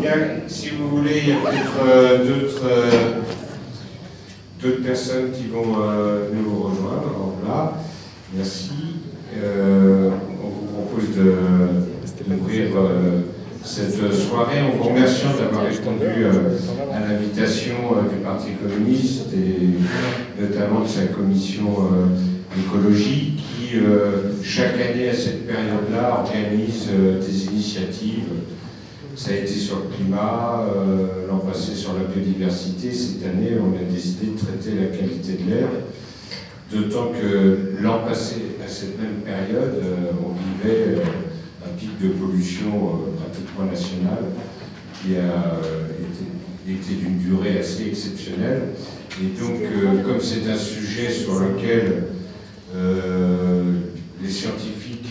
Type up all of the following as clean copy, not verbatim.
Bien, si vous voulez, il y a peut-être d'autres personnes qui vont nous rejoindre. Alors là, merci. On vous propose d'ouvrir cette soirée en vous remerciant d'avoir répondu à l'invitation du Parti communiste et notamment de sa commission écologie qui, chaque année à cette période-là, organise des initiatives. Ça a été sur le climat, l'an passé sur la biodiversité. Cette année, on a décidé de traiter la qualité de l'air. D'autant que l'an passé, à cette même période, on vivait un pic de pollution pratiquement national qui a été d'une durée assez exceptionnelle. Et donc, comme c'est un sujet sur lequel les scientifiques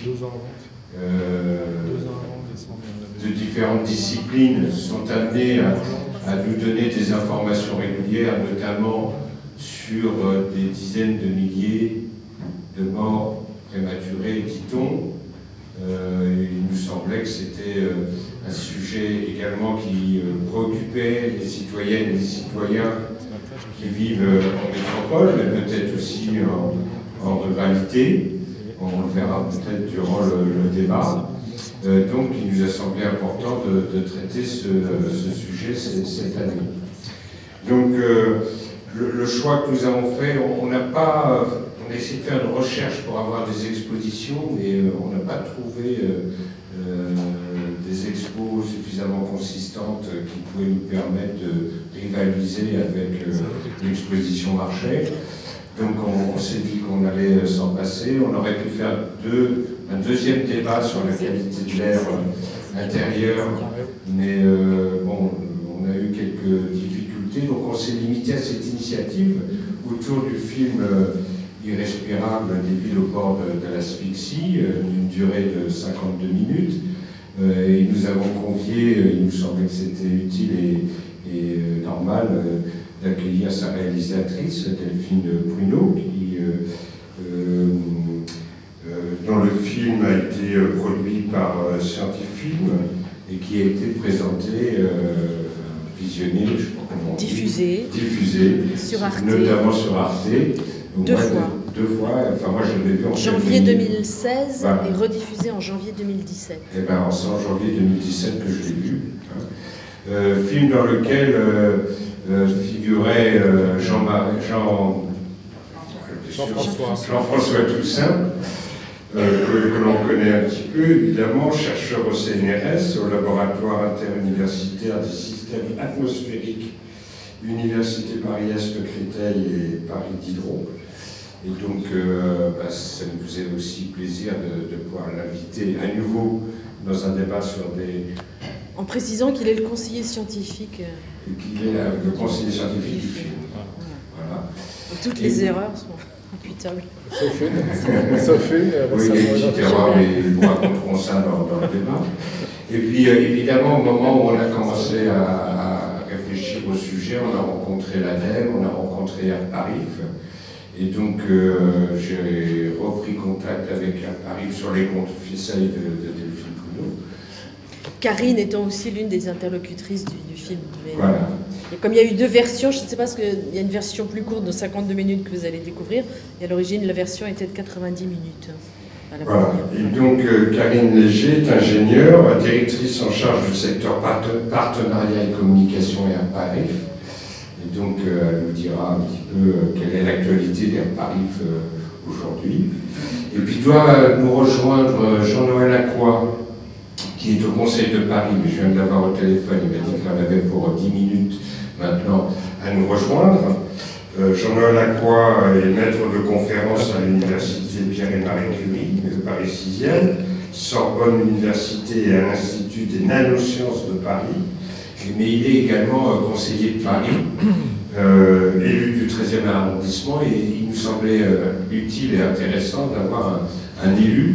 de différentes disciplines sont amenés à nous donner des informations régulières, notamment sur des dizaines de milliers de morts prématurées qui tombent. Il nous semblait que c'était un sujet également qui préoccupait les citoyennes et les citoyens qui vivent en métropole, mais peut-être aussi en ruralité. On le verra peut-être durant le débat. Donc il nous a semblé important de traiter ce sujet cette année. Donc le choix que nous avons fait, on a essayé de faire une recherche pour avoir des expositions, mais on n'a pas trouvé des expos suffisamment consistantes qui pouvaient nous permettre de rivaliser avec l'exposition Marchais. Donc on s'est dit qu'on allait s'en passer. On aurait pu faire un deuxième débat sur la qualité de l'air intérieur, mais bon, on a eu quelques difficultés, donc on s'est limité à cette initiative autour du film Irrespirable des villes au bord de l'asphyxie, d'une durée de 52 minutes. Et nous avons convié, il nous semblait que c'était utile et normal, d'accueillir sa réalisatrice, Delphine Pruneau, dont le film a été produit par Scientifilm et qui a été présenté, visionné, je crois comment on dit, diffusé sur Arte, notamment sur Arte. Deux fois. Enfin moi je l'ai vu en janvier 2016 voilà. Et rediffusé en janvier 2017. Et bien c'est en janvier 2017 que je l'ai vu. Film dans lequel figurait Jean-François Toussaint, que l'on connaît un petit peu, évidemment, chercheur au CNRS, au laboratoire interuniversitaire des systèmes atmosphériques, Université Paris-Est, Créteil et Paris Diderot. Et donc, ça nous faisait aussi plaisir de pouvoir l'inviter à nouveau dans un débat sur des... En précisant qu'il est le conseiller scientifique. Qu'il est le conseiller scientifique du film. Voilà. Donc, toutes les erreurs sont imputables. Sauf une. Oui, les petites erreurs, mais nous raconterons ça dans le débat. Et puis, évidemment, au moment où on a commencé à réfléchir au sujet, on a rencontré l'ADEME, on a rencontré Airparif. Et donc, j'ai repris contact avec Airparif sur les conseils de Delphine Pruneau. Karine étant aussi l'une des interlocutrices du film. Mais, voilà. Et comme il y a eu deux versions, je ne sais pas, parce qu'il y a une version plus courte de 52 minutes que vous allez découvrir, et à l'origine, la version était de 90 minutes. Voilà. Et donc, Karine Léger est ingénieure, directrice en charge du secteur partenariat et communication et Airparif. Et donc, elle nous dira un petit peu quelle est l'actualité d'Airparif aujourd'hui. Et puis, doit nous rejoindre Jean-Noël Lacroix, qui est au Conseil de Paris, mais je viens de l'avoir au téléphone, il m'a dit qu'il en avait pour 10 minutes maintenant à nous rejoindre. Jean-Noël Lacroix est maître de conférence à l'Université Pierre et Marie Curie, Paris 6e, Sorbonne Université et à l'Institut des Nanosciences de Paris, mais il est également conseiller de Paris, élu du 13e arrondissement, et il nous semblait utile et intéressant d'avoir un élu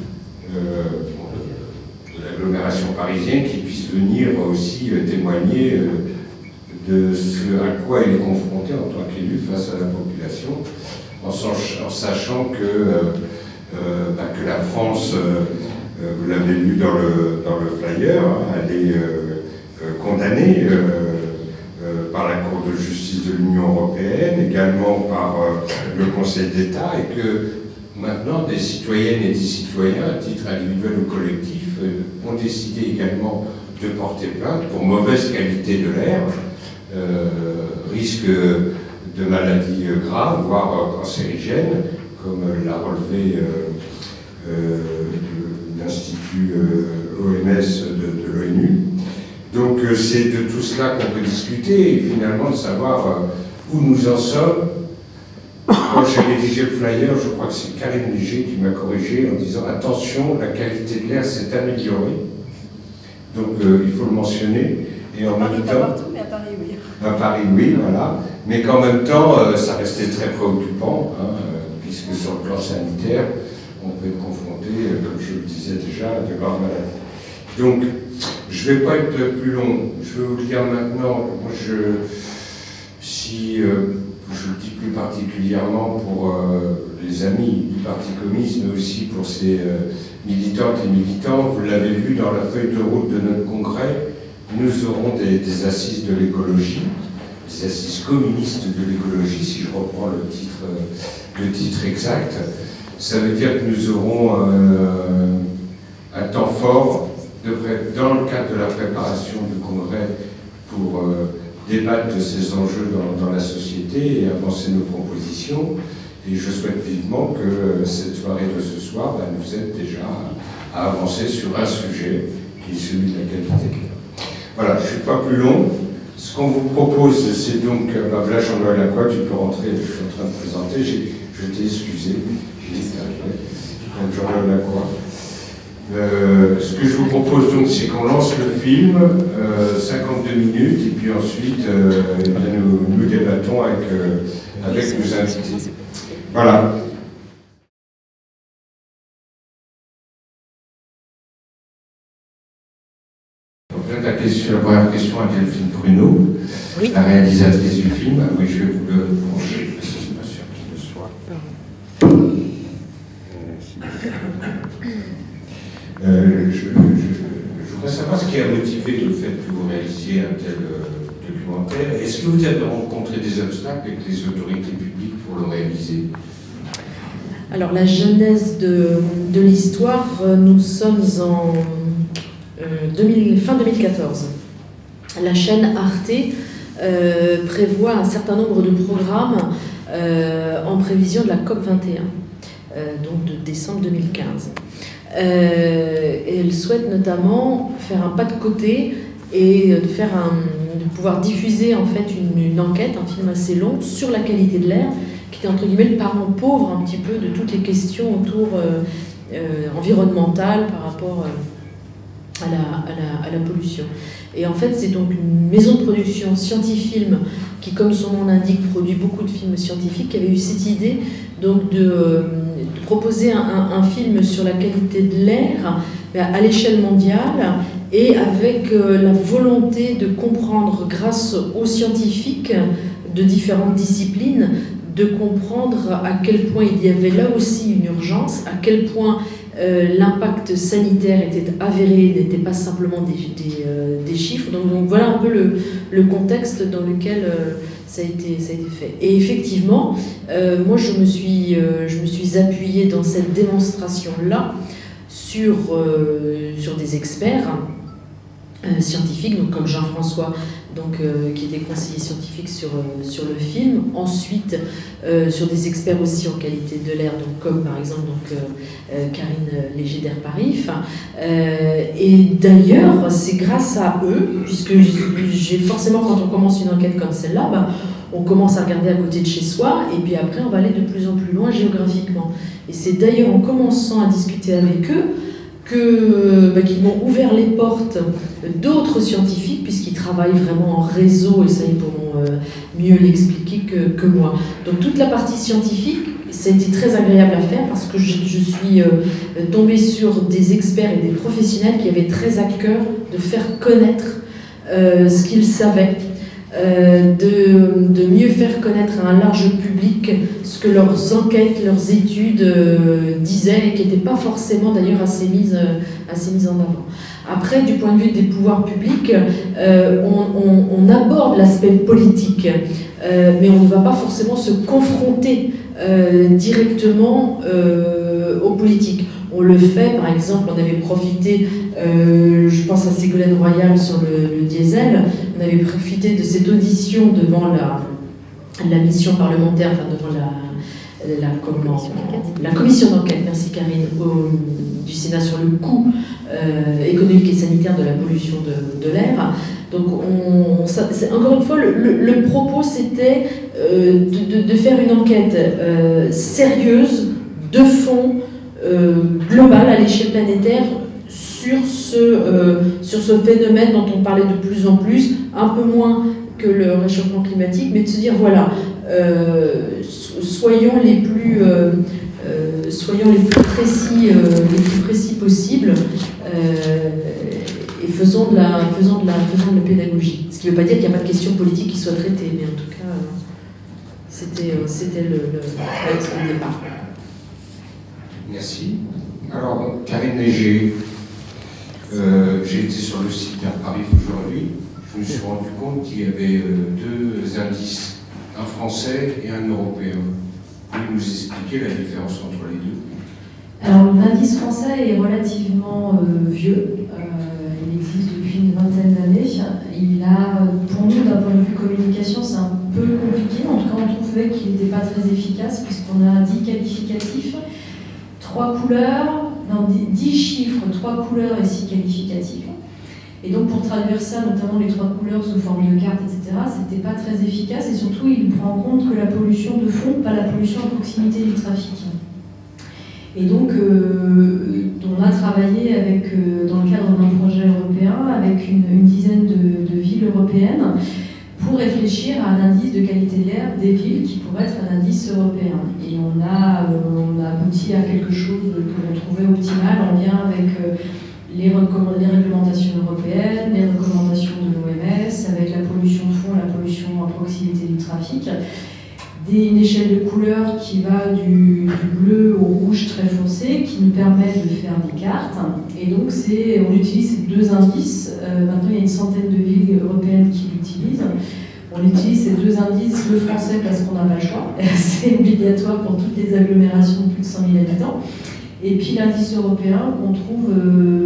l'agglomération parisienne qui puisse venir aussi témoigner de ce à quoi il est confronté en tant qu'élu face à la population, en sachant que la France, vous l'avez lu dans le flyer, elle est condamnée condamnés par la Cour de justice de l'Union européenne, également par le Conseil d'État, et que maintenant des citoyennes et des citoyens, à titre individuel ou collectif, ont décidé également de porter plainte pour mauvaise qualité de l'air, risque de maladies graves, voire cancérigènes, comme l'a relevé l'Institut OMS de l'ONU. Donc c'est de tout cela qu'on peut discuter et finalement de savoir où nous en sommes. Quand j'ai rédigé le flyer, je crois que c'est Karine Léger qui m'a corrigé en disant « Attention, la qualité de l'air s'est améliorée ». Donc il faut le mentionner. Et en même temps, partout, mais à Paris, oui. À Paris, oui, voilà. Mais qu'en même temps, ça restait très préoccupant, hein, puisque sur le plan sanitaire, on peut être confronté, comme je le disais déjà, à de graves maladies. Donc, je ne vais pas être plus long. Je vais vous le dire maintenant. Moi, je le dis plus particulièrement pour les amis du Parti communiste, mais aussi pour ses militantes et militants. Vous l'avez vu dans la feuille de route de notre congrès, nous aurons des assises de l'écologie, des assises communistes de l'écologie, si je reprends le titre exact. Ça veut dire que nous aurons un temps fort dans le cadre de la préparation du congrès pour débattre de ces enjeux dans la société et avancer nos propositions. Et je souhaite vivement que cette soirée de ce soir nous aide déjà à avancer sur un sujet qui est celui de la qualité de l'air. Voilà, je ne suis pas plus long. Ce qu'on vous propose, c'est donc... là, Jean-Noël Lacroix, tu peux rentrer, je suis en train de présenter. Je t'ai excusé, j'ai dit donc Jean-Noël Lacroix. Ce que je vous propose donc, c'est qu'on lance le film, 52 minutes, et puis ensuite, nous débattons avec nos invités. Voilà. La première question à Delphine Pruneau, oui. La réalisatrice du film. Oui, je vais vous le brancher, parce que je ne suis pas sûr qu'il le soit. Je voudrais savoir ce qui a motivé le fait que vous réalisiez un tel documentaire. Est-ce que vous avez rencontré des obstacles avec les autorités publiques pour le réaliser? Alors, la genèse de l'histoire, nous sommes en fin 2014. La chaîne Arte prévoit un certain nombre de programmes en prévision de la COP21, donc de décembre 2015. Et elle souhaite notamment faire un pas de côté et de pouvoir diffuser en fait une enquête, un film assez long sur la qualité de l'air, qui était entre guillemets le parent pauvre un petit peu de toutes les questions autour environnementales par rapport à la pollution. Et en fait, c'est donc une maison de production Scientifilm qui, comme son nom l'indique, produit beaucoup de films scientifiques, qui avait eu cette idée donc de proposer un film sur la qualité de l'air à l'échelle mondiale et avec la volonté de comprendre, grâce aux scientifiques de différentes disciplines, de comprendre à quel point il y avait là aussi une urgence, à quel point l'impact sanitaire était avéré, n'était pas simplement des chiffres. Donc voilà un peu le contexte dans lequel ça a été fait. Et effectivement, moi je me suis appuyée dans cette démonstration-là sur des experts scientifiques, donc comme Jean-François, qui était conseiller scientifique sur le film. Ensuite, sur des experts aussi en qualité de l'air, comme par exemple Karine Léger d'Air Paris. Et d'ailleurs, c'est grâce à eux, puisque j'ai forcément, quand on commence une enquête comme celle-là, on commence à regarder à côté de chez soi, et puis après on va aller de plus en plus loin géographiquement. Et c'est d'ailleurs en commençant à discuter avec eux qu'ils m'ont ouvert les portes d'autres scientifiques, puisqu'ils travaillent vraiment en réseau, et ça ils pourront mieux l'expliquer que moi. Donc toute la partie scientifique, ça a été très agréable à faire, parce que je suis tombée sur des experts et des professionnels qui avaient très à cœur de faire connaître ce qu'ils savaient, de mieux faire connaître à un large public ce que leurs enquêtes, leurs études disaient, et qui n'étaient pas forcément d'ailleurs assez mises en avant. Après, du point de vue des pouvoirs publics, on aborde l'aspect politique, mais on ne va pas forcément se confronter directement aux politiques. On le fait, par exemple, on avait profité, je pense à Ségolène Royal sur le diesel, on avait profité de cette audition devant la mission parlementaire, enfin devant la commission d'enquête, merci Karine, du Sénat sur le coût économique et sanitaire de la pollution de l'air. Donc, encore une fois, le propos, c'était de faire une enquête sérieuse, de fond, globale, à l'échelle planétaire, sur ce phénomène dont on parlait de plus en plus, un peu moins que le réchauffement climatique, mais de se dire, voilà, soyons les plus précis possibles, et faisons de la pédagogie. Ce qui ne veut pas dire qu'il n'y a pas de questions politiques qui soient traitées, mais en tout cas, c'était le départ. Merci. Alors, Karine Léger, j'ai été sur le site d'Air Paris aujourd'hui. Je me suis rendu compte qu'il y avait deux indices, un français et un européen. Pouvez-vous nous expliquer la différence entre les deux? Alors, l'indice français est relativement vieux. Il existe depuis une vingtaine d'années. Il a, pour nous, d'un point de vue communication, c'est un peu compliqué. En tout cas, on trouvait qu'il n'était pas très efficace, puisqu'on a 10 qualificatifs, 3 couleurs, 10 chiffres, 3 couleurs et 6 qualificatifs. Et donc, pour traduire ça, notamment les 3 couleurs sous forme de carte, etc., c'était pas très efficace. Et surtout, il prend en compte que la pollution de fond, pas la pollution à proximité du trafic. Et donc, on a travaillé dans le cadre d'un projet européen avec une dizaine de villes européennes pour réfléchir à un indice de qualité de l'air des villes qui pourrait être un indice européen. Et on a abouti à quelque chose que l'on trouvait optimal en lien avec les réglementations européennes, les recommandations de l'OMS, avec la pollution de fond, la pollution à proximité du trafic. Une échelle de couleurs qui va du bleu au rouge très foncé, qui nous permet de faire des cartes. Et donc, on utilise ces deux indices. Maintenant, il y a une centaine de villes européennes qui l'utilisent. On utilise ces deux indices, le français parce qu'on n'a pas le choix. C'est obligatoire pour toutes les agglomérations de plus de 100 000 habitants. Et puis l'indice européen qu'on trouve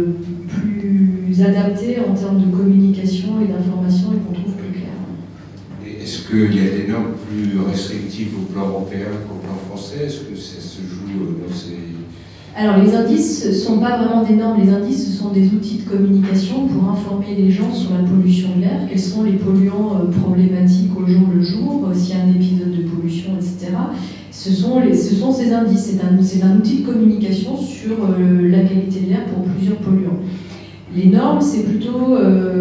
plus adapté en termes de communication et d'information et qu'on trouve plus clair. Est-ce qu'il y a des normes plus restrictives au plan européen qu'au plan français? Est-ce que ça se joue dans ces... Alors les indices ne sont pas vraiment des normes, les indices ce sont des outils de communication pour informer les gens sur la pollution de l'air, quels sont les polluants problématiques au jour le jour, s'il y a un épisode de pollution, etc. Ce sont ces indices, c'est un outil de communication sur la qualité de l'air pour plusieurs polluants. Les normes, c'est plutôt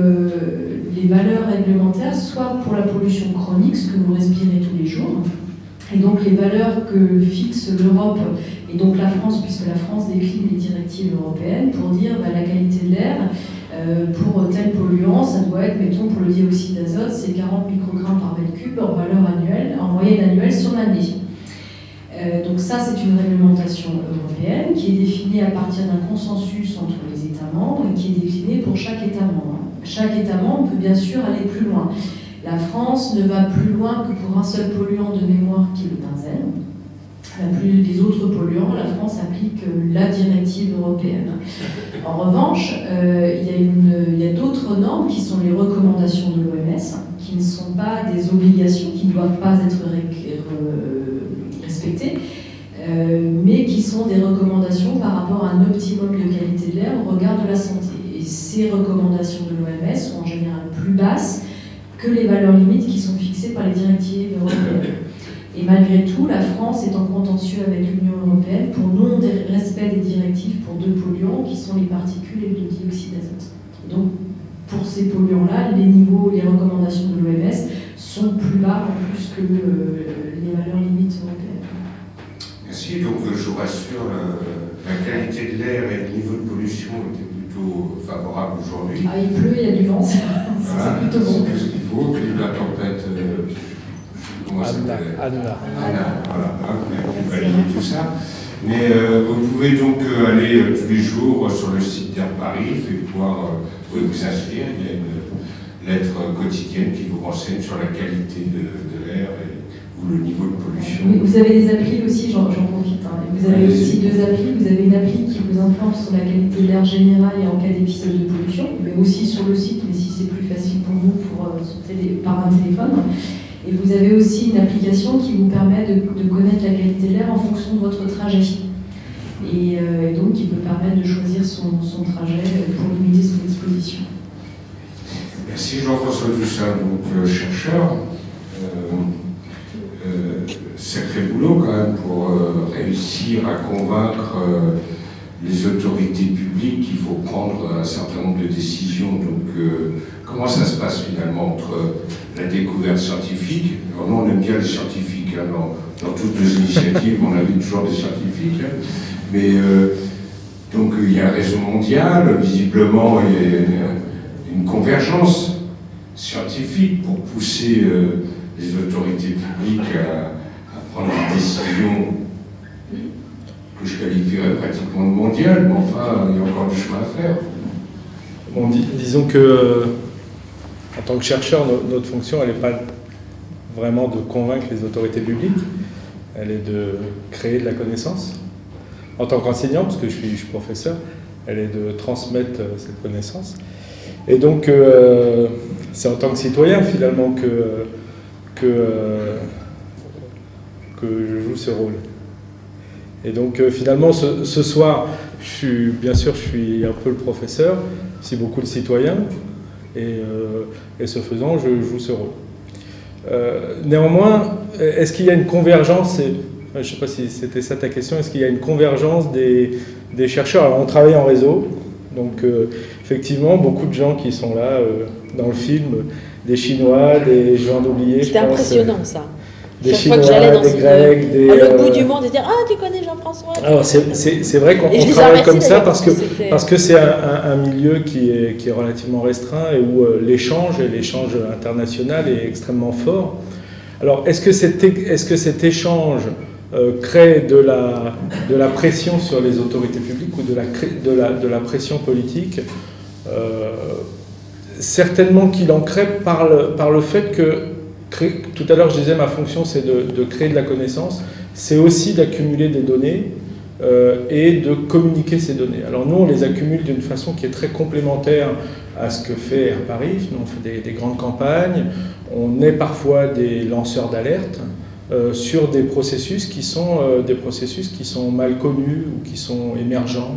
les valeurs réglementaires, soit pour la pollution chronique, ce que vous respirez tous les jours, et donc les valeurs que fixe l'Europe, et donc la France, puisque la France décline les directives européennes, pour dire la qualité de l'air, pour tel polluant, ça doit être, mettons, pour le dioxyde d'azote, c'est 40 microgrammes par mètre cube en valeur annuelle, en moyenne annuelle sur l'année. Donc ça, c'est une réglementation européenne qui est définie à partir d'un consensus entre les États membres et qui est déclinée pour chaque État membre. Chaque État membre peut bien sûr aller plus loin. La France ne va plus loin que pour un seul polluant de mémoire qui est le benzène. Plus des autres polluants, la France applique la directive européenne. En revanche, il y a d'autres normes qui sont les recommandations de l'OMS, qui ne sont pas des obligations, qui ne doivent pas être respectées, mais qui sont des recommandations par rapport à un optimum de qualité de l'air au regard de la santé. Et ces recommandations de l'OMS sont en général plus basses que les valeurs limites qui sont fixées par les directives européennes. Et malgré tout, la France est en contentieux avec l'Union européenne pour non-respect des directives pour deux polluants qui sont les particules et le dioxyde d'azote. Donc, pour ces polluants-là, les recommandations de l'OMS sont plus bas en plus que les valeurs limites européennes. Merci. Donc, je vous rassure, la qualité de l'air et le niveau de pollution étaient plutôt favorables aujourd'hui. Ah, il pleut, il y a du vent, c'est plutôt bon. C'est ce qu'il faut. Puis la tempête... Anna, voilà, on a validé tout ça. Mais vous pouvez donc aller tous les jours sur le site d'Airparif et pouvoir vous inscrire. Il y a une lettre quotidienne qui vous renseigne sur la qualité de l'air ou le niveau de pollution. Oui, vous avez des applis aussi, j'en profite. Hein. Vous avez aussi 2 applis. Vous avez une appli qui vous informe sur la qualité de l'air général et en cas d'épisode de pollution, mais aussi sur le site, mais si c'est plus facile pour vous, par un téléphone. Et vous avez aussi une application qui vous permet de connaître la qualité de l'air en fonction de votre trajet. Et donc qui peut permettre de choisir son trajet pour limiter son exposition. Merci Jean-François Toussaint, donc chercheur. Sacré boulot quand même pour réussir à convaincre les autorités publiques qu'il faut prendre un certain nombre de décisions. Donc comment ça se passe finalement entre la découverte scientifique? Alors nous on aime bien les scientifiques, hein, dans toutes nos initiatives on invite toujours des scientifiques, hein, mais donc il y a un réseau mondial, visiblement il y a une convergence scientifique pour pousser les autorités publiques à prendre des décisions que je qualifierais pratiquement de mondiales, mais enfin, il y a encore du chemin à faire. Bon, disons que, en tant que chercheur, notre fonction, elle n'est pas vraiment de convaincre les autorités publiques, elle est de créer de la connaissance. En tant qu'enseignant, parce que je suis professeur, elle est de transmettre cette connaissance. Et donc, c'est en tant que citoyen, finalement, que je joue ce rôle. Et donc finalement ce soir, bien sûr je suis un peu le professeur, aussi beaucoup le citoyen, et ce faisant je joue ce rôle. Néanmoins, est-ce qu'il y a une convergence, je ne sais pas si c'était ça ta question, est-ce qu'il y a une convergence des chercheurs? Alors on travaille en réseau, donc effectivement beaucoup de gens qui sont là dans le film, des Chinois, des gens d'oublier. C'était impressionnant ça. Des Chaque Chinois, fois que j'allais dans des Grecs, à l'autre bout du monde et dire « Ah, tu connais Jean-François ?» Alors c'est vrai qu'on travaille comme ça parce que c'est un milieu qui est relativement restreint et où l'échange international est extrêmement fort. Alors est-ce que cet échange crée de la pression sur les autorités publiques ou de la pression politique? Certainement qu'il en crée par le fait que tout à l'heure, je disais, ma fonction, c'est de créer de la connaissance. C'est aussi d'accumuler des données et de communiquer ces données. Alors nous, on les accumule d'une façon qui est très complémentaire à ce que fait Airparif. Nous, on fait des grandes campagnes. On est parfois des lanceurs d'alerte sur des processus qui sont mal connus ou qui sont émergents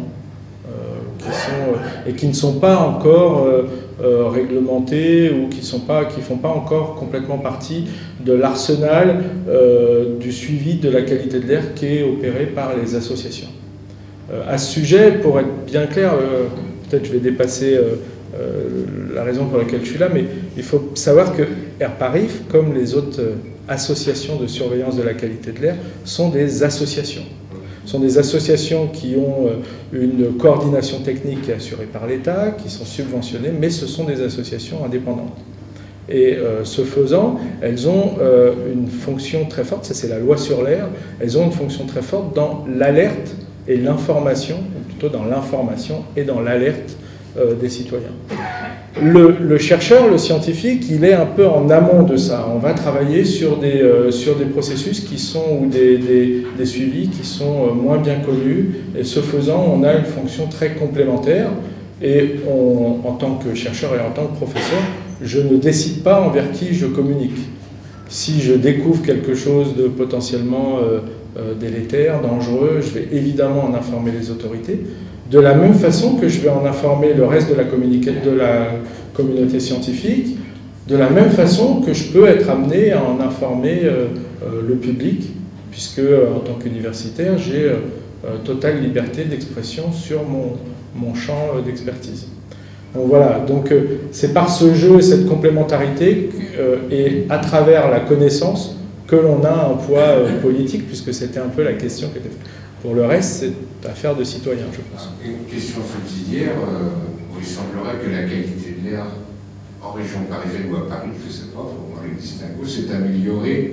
et qui ne sont pas encore réglementés ou qui font pas encore complètement partie de l'arsenal du suivi de la qualité de l'air qui est opéré par les associations. À ce sujet, pour être bien clair, peut-être je vais dépasser la raison pour laquelle je suis là, mais il faut savoir que Airparif, comme les autres associations de surveillance de la qualité de l'air, sont des associations. Ce sont des associations qui ont une coordination technique qui est assurée par l'État, qui sont subventionnées, mais ce sont des associations indépendantes. Et ce faisant, elles ont une fonction très forte, ça c'est la loi sur l'air, elles ont une fonction très forte dans l'alerte et l'information, ou plutôt dans l'information et dans l'alerte des citoyens. Le chercheur, le scientifique, il est un peu en amont de ça. On va travailler sur des processus qui sont, ou des suivis qui sont moins bien connus, et ce faisant, on a une fonction très complémentaire, et en tant que chercheur et en tant que professeur, je ne décide pas envers qui je communique. Si je découvre quelque chose de potentiellement délétère, dangereux, je vais évidemment en informer les autorités, de la même façon que je vais en informer le reste de la communauté scientifique, de la même façon que je peux être amené à en informer le public, puisque en tant qu'universitaire, j'ai totale liberté d'expression sur mon champ d'expertise. Donc voilà, donc c'est par ce jeu et cette complémentarité et à travers la connaissance que l'on a un poids politique, puisque c'était un peu la question qui était faite. Pour le reste, c'est affaire de citoyens, je pense. Une question subsidiaire, il semblerait que la qualité de l'air en région parisienne ou à Paris, je ne sais pas, il faut voir les distinguos, s'est améliorée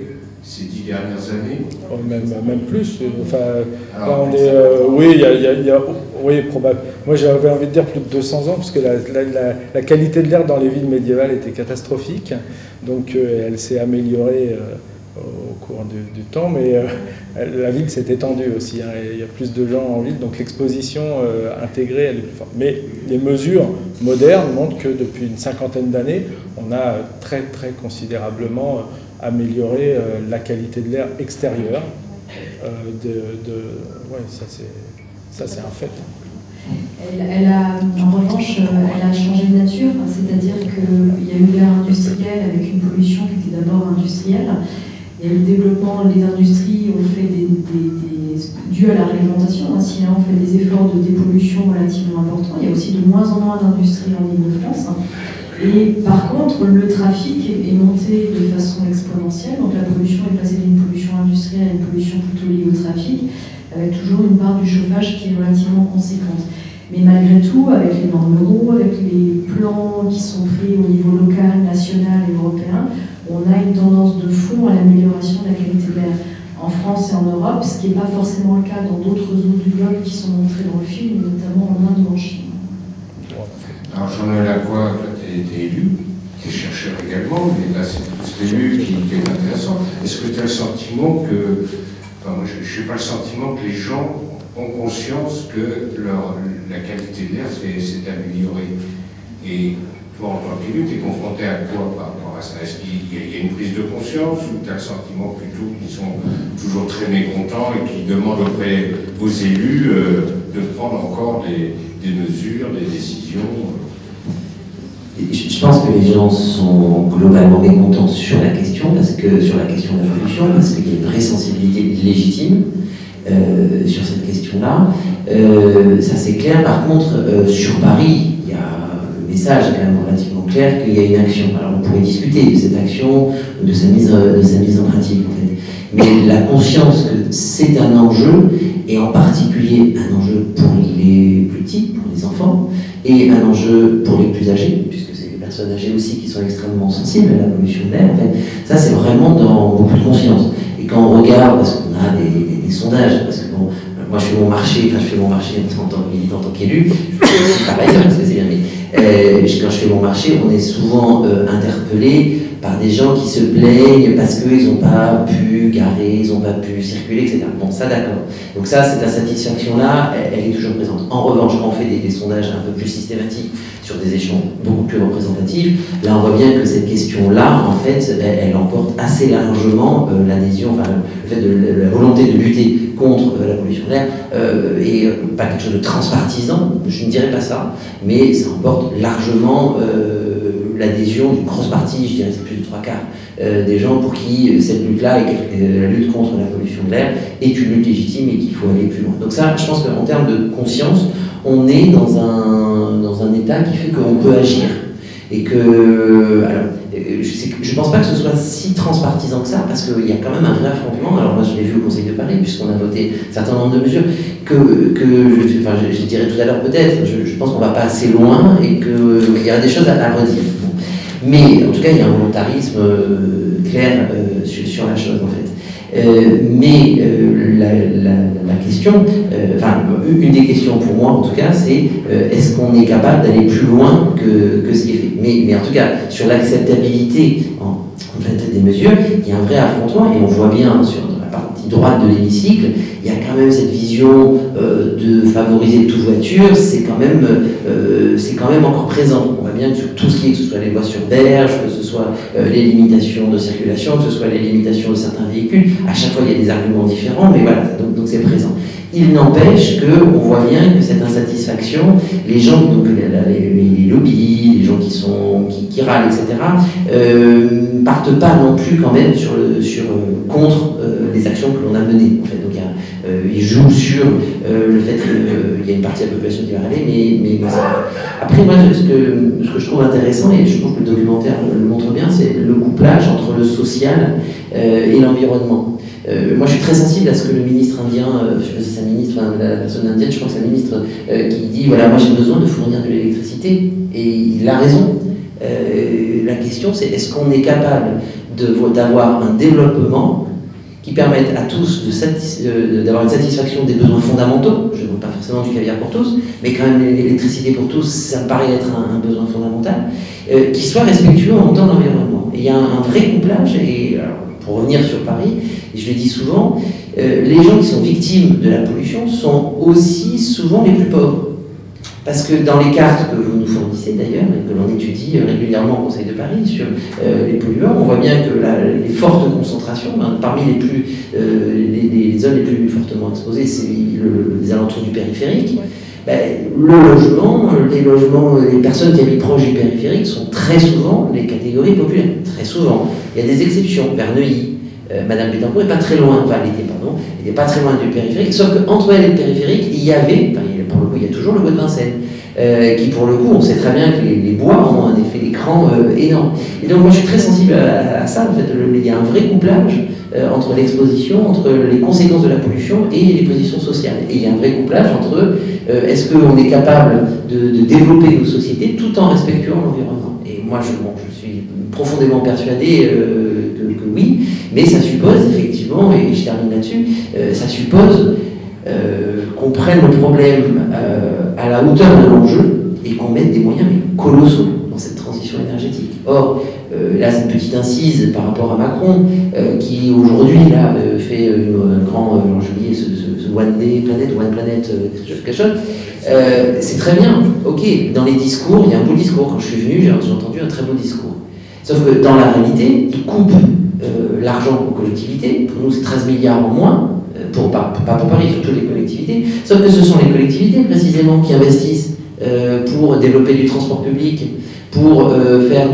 ces 10 dernières années? Même plus. Enfin, Alors, là, on est, oui, il y a oui, probable. Moi, j'avais envie de dire plus de 200 ans, parce que la qualité de l'air dans les villes médiévales était catastrophique. Donc, elle s'est améliorée au cours du temps, mais la ville s'est étendue aussi. Hein, il y a plus de gens en ville, donc l'exposition intégrée, elle est plus forte. Mais les mesures modernes montrent que depuis une cinquantaine d'années, on a très, très considérablement amélioré la qualité de l'air extérieur. Ouais, ça c'est un fait. Elle a, en revanche, elle a changé de nature, c'est-à-dire qu'il y a eu l'ère industrielle avec une pollution qui était d'abord industrielle. Il y a eu le développement des industries, on fait dû à la réglementation, ainsi on fait des efforts de dépollution relativement importants. Il y a aussi de moins en moins d'industries en Île-de-France. Et par contre, le trafic est monté de façon exponentielle, donc la pollution est passée d'une pollution industrielle à une pollution plutôt liée au trafic, avec toujours une part du chauffage qui est relativement conséquente. Mais malgré tout, avec les normes Euro, avec les plans qui sont pris au niveau local, national et européen, on a une tendance de fond à l'amélioration de la qualité de l'air en France et en Europe, ce qui n'est pas forcément le cas dans d'autres zones du globe qui sont montrées dans le film, notamment en Inde ou en Chine. Alors Jean-Noël Lacroix, toi tu es élu, tu es chercheur également, mais là c'est plus l'élu qui est intéressant. Est-ce que tu as le sentiment que, enfin moi je n'ai pas le sentiment que les gens ont conscience que la qualité de l'air s'est améliorée? Et toi en tant qu'élu, tu es confronté à quoi par rapport à ça? Est-ce qu'il y a une prise de conscience ou tu as le sentiment plutôt qu'ils sont toujours très mécontents et qu'ils demandent aux élus de prendre encore des mesures, des décisions? Je pense que les gens sont globalement mécontents sur la question, sur la question de la pollution, parce qu'il y a une vraie sensibilité légitime sur cette question-là. Ça c'est clair. Par contre, sur Paris, il y a le message est quand même relativement clair qu'il y a une action. Alors on pourrait discuter de cette action, de sa mise en pratique en fait. Mais la conscience que c'est un enjeu, et en particulier un enjeu pour les plus petits, pour les enfants, et un enjeu pour les plus âgés, puisque c'est les personnes âgées aussi qui sont extrêmement sensibles à la pollution de l'air, en fait. Ça c'est vraiment dans beaucoup de conscience. Et quand on regarde, parce qu'on a des sondages, parce que bon, moi je fais mon marché en tant qu'élu, par ailleurs, parce que c'est bien, mais quand je fais mon marché, on est souvent interpellé par des gens qui se plaignent parce qu'ils n'ont pas pu garer, ils n'ont pas pu circuler, etc. Bon, ça d'accord. Donc ça, cette insatisfaction-là, elle est toujours présente. En revanche, quand on fait des sondages un peu plus systématiques sur des échelons beaucoup plus représentatifs, là on voit bien que cette question-là, en fait, elle emporte assez largement l'adhésion, enfin le fait de la volonté de lutter contre la pollution de l'air, et pas quelque chose de transpartisan, je ne dirais pas ça, mais ça emporte largement l'adhésion d'une grosse partie, je dirais c'est plus de 3/4 des gens pour qui cette lutte-là, la lutte contre la pollution de l'air, est une lutte légitime et qu'il faut aller plus loin. Donc ça, je pense qu'en termes de conscience, on est dans un état qui fait qu'on peut agir. Et que, alors, je ne pense pas que ce soit si transpartisan que ça, parce qu'il y a quand même un vrai affrontement. Alors moi je l'ai vu au Conseil de Paris, puisqu'on a voté un certain nombre de mesures, je dirais tout à l'heure peut-être, je pense qu'on ne va pas assez loin et qu'il y a des choses à redire. Mais en tout cas il y a un volontarisme clair sur la chose en fait. Mais la question, une des questions pour moi en tout cas, c'est est-ce qu'on est capable d'aller plus loin que ce qui est fait. Mais en tout cas, sur l'acceptabilité en fait des mesures, il y a un vrai affrontement et on voit bien sur la partie droite de l'hémicycle, il y a quand même cette vision de favoriser toute voiture, c'est quand même encore présent. On voit bien que sur tout ce qui est, que ce soit les lois sur berge, que ce soit les limitations de circulation, que ce soit les limitations de certains véhicules, à chaque fois il y a des arguments différents, mais voilà, donc c'est présent. Il n'empêche qu'on voit bien que cette insatisfaction, les gens, donc les lobbies, les gens qui râlent, etc., partent pas non plus quand même contre les actions que l'on a menées. En fait. Donc ils jouent sur le fait qu'il y a une partie de la population qui va râler, mais après moi ce que je trouve intéressant, et je trouve que le documentaire le montre bien, c'est le couplage entre le social et l'environnement. Moi je suis très sensible à ce que le ministre indien, je sais pas si c'est un ministre, la personne indienne, je crois que c'est un ministre qui dit voilà, moi j'ai besoin de fournir de l'électricité, et il a raison. La question c'est est-ce qu'on est capable d'avoir un développement qui permettent à tous d'avoir une satisfaction des besoins fondamentaux. Je ne veux pas forcément du caviar pour tous, mais quand même l'électricité pour tous, ça me paraît être un besoin fondamental, qui soit respectueux en même temps de l'environnement. Et il y a un vrai couplage, et alors, pour revenir sur Paris, et je le dis souvent, les gens qui sont victimes de la pollution sont aussi souvent les plus pauvres. Parce que dans les cartes que vous nous fournissez d'ailleurs, et que l'on étudie régulièrement au Conseil de Paris sur les pollueurs, on voit bien que les fortes concentrations, parmi les zones les plus fortement exposées, c'est les alentours du périphérique. Les personnes qui habitent proches du périphérique sont très souvent les catégories populaires. Très souvent. Il y a des exceptions, vers Neuilly. Madame Bettencourt n'est pas très loin, enfin elle était pas très loin du périphérique, sauf qu'entre elle et le périphérique, il y avait, pour le coup, il y a toujours le bois de Vincennes, qui pour le coup, on sait très bien que les bois ont un effet d'écran énorme. Et donc moi je suis très sensible à ça, en fait, il y a un vrai couplage entre l'exposition, entre les conséquences de la pollution et les positions sociales. Et il y a un vrai couplage entre est-ce qu'on est capable de développer nos sociétés tout en respectuant l'environnement. Et moi je suis profondément persuadé que oui, mais ça suppose effectivement, et je termine là-dessus, ça suppose qu'on prenne le problème à la hauteur de l'enjeu et qu'on mette des moyens colossaux dans cette transition énergétique. Or, là c'est une petite incise par rapport à Macron, qui aujourd'hui fait un grand, j'ai oublié ce One Day Planet, One Planet, quelque chose. C'est très bien, ok, dans les discours, il y a un beau discours. Quand je suis venu, j'ai entendu un très beau discours. Sauf que dans la réalité, il coupe l'argent aux collectivités. Pour nous, c'est 13 milliards en moins, pas pour Paris, surtout les collectivités. Sauf que ce sont les collectivités, précisément, qui investissent pour développer du transport public, pour faire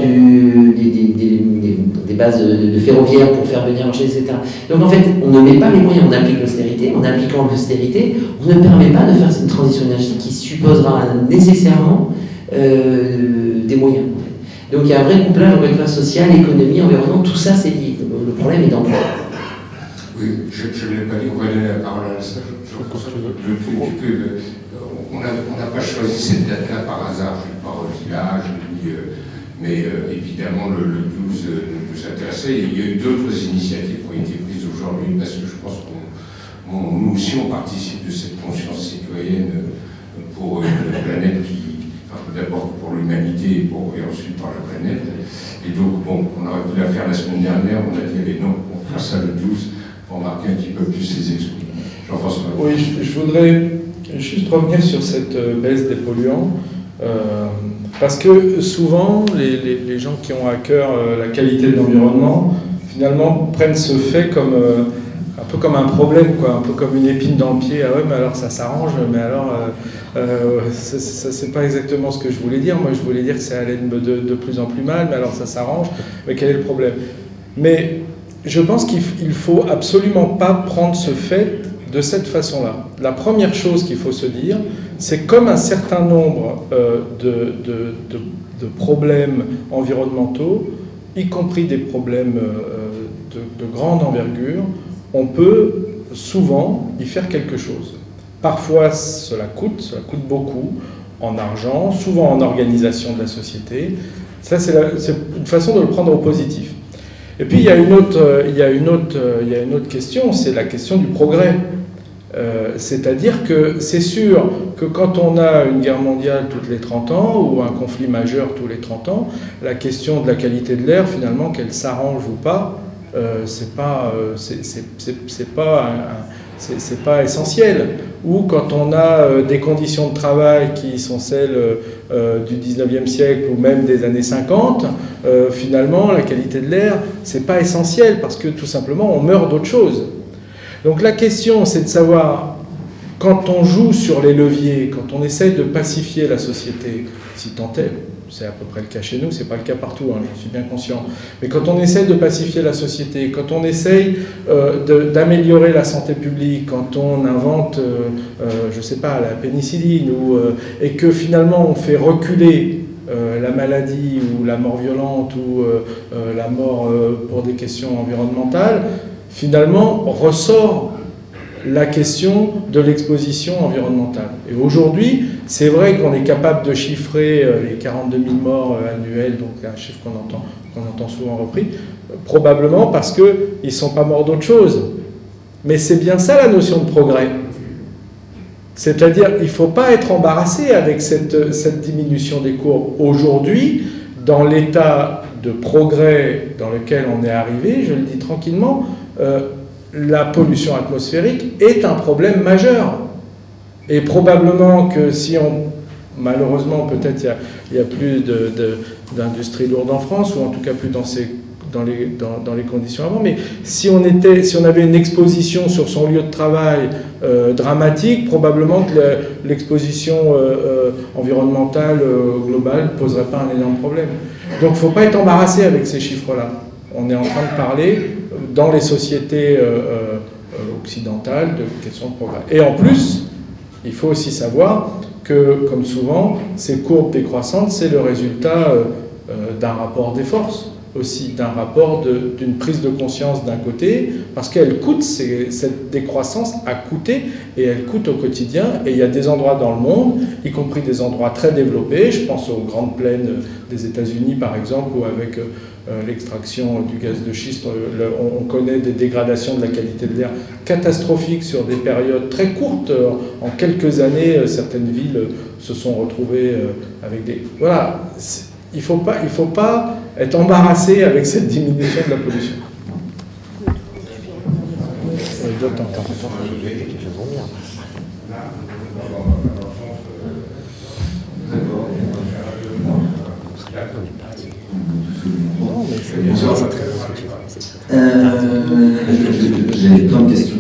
des bases de ferroviaires, pour faire venir marcher, etc. Donc en fait, on ne met pas les moyens, on applique l'austérité. En appliquant l'austérité, on ne permet pas de faire cette transition énergétique qui supposera nécessairement des moyens. Donc il y a un vrai couplage entre classe sociale, économie, environnement, tout ça c'est lié. Le problème est dans quoi? Oui, je ne l'ai pas dit, on va donner la parole à la salle. On n'a pas choisi cette date-là par hasard, je ne suis pas au village, mais évidemment le 12 nous intéressait. Il y a eu d'autres initiatives qui ont été prises aujourd'hui parce que je pense que nous aussi on participe de cette conscience citoyenne pour une planète d'abord pour l'humanité et ensuite par la planète. Et donc, bon, on aurait pu la faire la semaine dernière, on a dit, allez, non, on fera ça le 12 pour marquer un petit peu plus ses esprits. Jean-François. Oui, je voudrais juste revenir sur cette baisse des polluants, parce que souvent, les gens qui ont à cœur la qualité de l'environnement, finalement, prennent ce fait comme un peu comme un problème, quoi, un peu comme une épine dans le pied. Ah ouais, mais alors ça s'arrange, mais alors ça c'est pas exactement ce que je voulais dire. Moi je voulais dire que ça allait de plus en plus mal, mais alors ça s'arrange, mais quel est le problème? Mais je pense qu'il faut absolument pas prendre ce fait de cette façon-là. La première chose qu'il faut se dire, c'est comme un certain nombre de problèmes environnementaux, y compris des problèmes de grande envergure, on peut souvent y faire quelque chose. Parfois, cela coûte beaucoup en argent, souvent en organisation de la société. Ça, c'est une façon de le prendre au positif. Et puis, il y a une autre question, c'est la question du progrès. C'est-à-dire que c'est sûr que quand on a une guerre mondiale toutes les 30 ans ou un conflit majeur tous les 30 ans, la question de la qualité de l'air, finalement, qu'elle s'arrange ou pas, c'est pas essentiel. Ou quand on a des conditions de travail qui sont celles du 19e siècle ou même des années 50, finalement la qualité de l'air c'est pas essentiel parce que tout simplement on meurt d'autre chose. Donc la question c'est de savoir, quand on joue sur les leviers, quand on essaye de pacifier la société, si tant est, c'est à peu près le cas chez nous, c'est pas le cas partout, hein, je suis bien conscient. Mais quand on essaye de pacifier la société, quand on essaye d'améliorer la santé publique, quand on invente, je sais pas, la pénicilline, et que finalement on fait reculer la maladie ou la mort violente ou la mort pour des questions environnementales, finalement ressort la question de l'exposition environnementale. Et aujourd'hui, c'est vrai qu'on est capable de chiffrer les 42 000 morts annuels, donc un chiffre qu'on entend souvent repris. Probablement parce qu'ils ne sont pas morts d'autre chose. Mais c'est bien ça la notion de progrès. C'est-à-dire qu'il ne faut pas être embarrassé avec cette diminution des courbes. Aujourd'hui, dans l'état de progrès dans lequel on est arrivé, je le dis tranquillement, la pollution atmosphérique est un problème majeur. Et probablement que si on... Malheureusement, peut-être il n'y a plus d'industrie lourde en France, ou en tout cas plus dans les conditions avant, mais si on avait une exposition sur son lieu de travail dramatique, probablement que l'exposition environnementale globale ne poserait pas un énorme problème. Donc il ne faut pas être embarrassé avec ces chiffres-là. On est en train de parler dans les sociétés occidentales de questions de progrès. Et en plus, il faut aussi savoir que, comme souvent, ces courbes décroissantes, c'est le résultat d'un rapport des forces, aussi d'un rapport d'une prise de conscience d'un côté, parce qu'elle coûte, cette décroissance a coûté, et elle coûte au quotidien, et il y a des endroits dans le monde, y compris des endroits très développés, je pense aux grandes plaines des États-Unis par exemple, où avec l'extraction du gaz de schiste, on connaît des dégradations de la qualité de l'air catastrophiques sur des périodes très courtes. En quelques années, certaines villes se sont retrouvées avec des... Voilà, il faut pas être embarrassé avec cette diminution de la pollution. Bonsoir. J'ai plein de questions.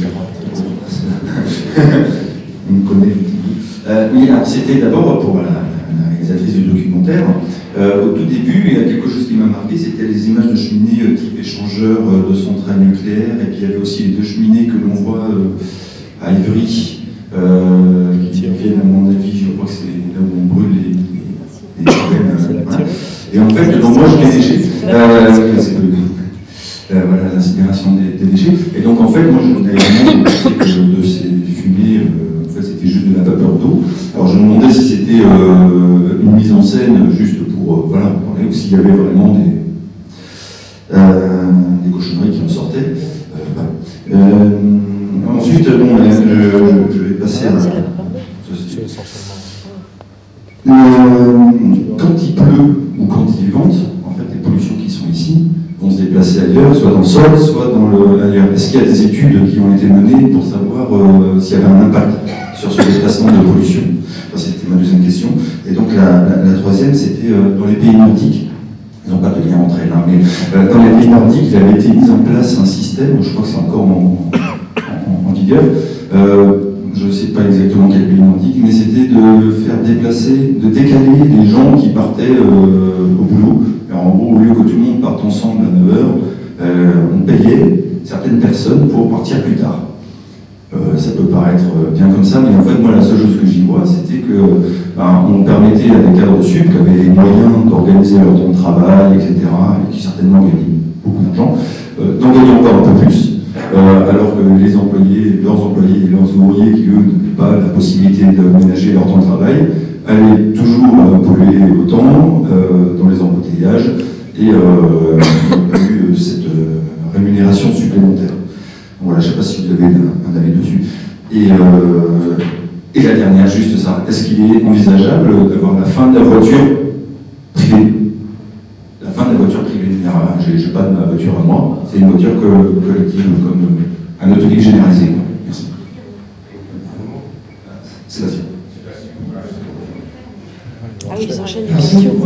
On me connaît. Oui, alors c'était d'abord pour la réalisatrice du documentaire. Au tout début, il y a quelque chose qui m'a marqué, c'était les images de cheminées type échangeur de centrales nucléaires, et puis il y avait aussi les deux cheminées que l'on voit à Ivry, qui viennent, à mon avis, je crois que c'est là où on brûle les poubelles. Et en fait, donc moi je les déchets. Voilà, l'incinération des déchets. Et donc en fait, moi je me demandais vraiment de ces fumées, en fait c'était juste de la vapeur d'eau. Alors je me demandais si c'était une mise en scène juste pour voilà, ou s'il y avait vraiment des cochonneries qui en sortaient. Ensuite, bon, je vais passer à... Quand il pleut ou quand il vente, en fait, les pollutions qui sont ici vont se déplacer ailleurs, soit dans le sol, soit ailleurs. Est-ce qu'il y a des études qui ont été menées pour savoir s'il y avait un impact sur ce déplacement de pollution? C'était ma deuxième question. Et donc la troisième, c'était dans les pays nordiques. Ils n'ont pas de lien entre elles, hein, mais dans les pays nordiques, il avait été mis en place un système, je crois que c'est encore en vigueur. Je ne sais pas exactement quel pays nordique, mais c'était de faire déplacer, de décaler les gens qui partaient au boulot. Alors, en gros, au lieu que tout le monde parte ensemble à 9h, on payait certaines personnes pour partir plus tard. Ça peut paraître bien comme ça, mais en fait, moi, la seule chose que j'y vois, c'était que on permettait à des cadres sup qui avaient les moyens d'organiser leur temps de travail, etc., et qui certainement gagnaient beaucoup d'argent, d'en gagner encore un peu plus. Alors que les employés, leurs employés et leurs ouvriers qui, eux, n'avaient pas la possibilité de ménager leur temps de travail, allaient toujours polluer autant dans les embouteillages et ont eu cette rémunération supplémentaire. Voilà, je ne sais pas si vous avez un avis dessus. Et la dernière, juste ça, est-ce qu'il est envisageable d'avoir la fin de la voiture privée? La fin de la voiture privée. Je n'ai pas de ma voiture à moi, c'est une voiture collective, comme un autolique généralisé. Merci. Sébastien. Ah oui, ils enchaînent les questions. Il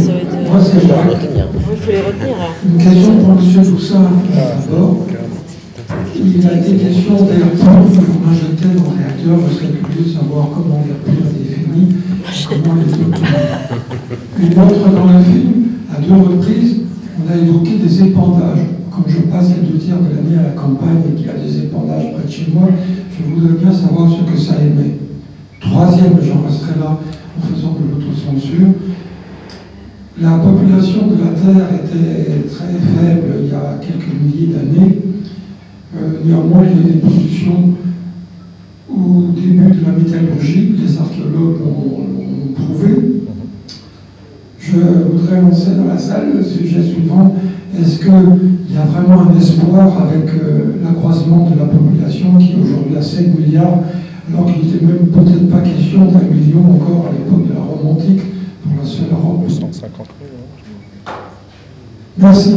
faut les retenir. Une question pour M. Toussaint d'abord. Il a été question d'électrons pour injecter dans le réacteur. Je serais curieux de savoir comment la pile a été finie, comment elle est obtenue. Une autre dans le film, à 2 reprises, on a évoqué des épandages. Comme je passe les 2 tiers de l'année à la campagne et qu'il y a des épandages près de chez moi, je voudrais bien savoir ce que ça émet. Troisième, j'en resterai là en faisant de l'autocensure. La population de la Terre était très faible il y a quelques milliers d'années. Néanmoins, il y a des pollutions au début de la métallurgie, les archéologues l'ont prouvé. Je voudrais lancer dans la salle le sujet suivant. est-ce qu'il y a vraiment un espoir avec l'accroissement de la population qui est aujourd'hui à 7 milliards, alors qu'il n'était même peut-être pas question d'1 million encore à l'époque de la Rome antique pour la seule Europe. 150 000. Merci.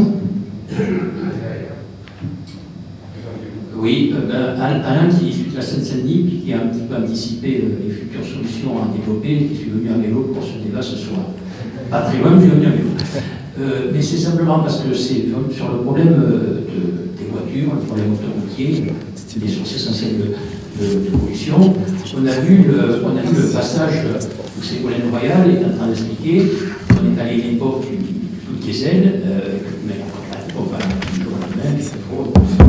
Oui, Alain qui est de la Seine-Saint-Denis, puis qui a un petit peu anticipé les futures solutions à développer, qui suis venu à vélo pour ce débat ce soir. Pas très loin, mais je suis venu à vélo. Mais c'est simplement parce que c'est sur le problème des voitures, le problème autoroutier, des sources essentielles de pollution. On a vu le passage où Ségolène Royal est en train d'expliquer qu'on est allé à l'époque du diesel, mais à l'époque, toujours même, c'est faux.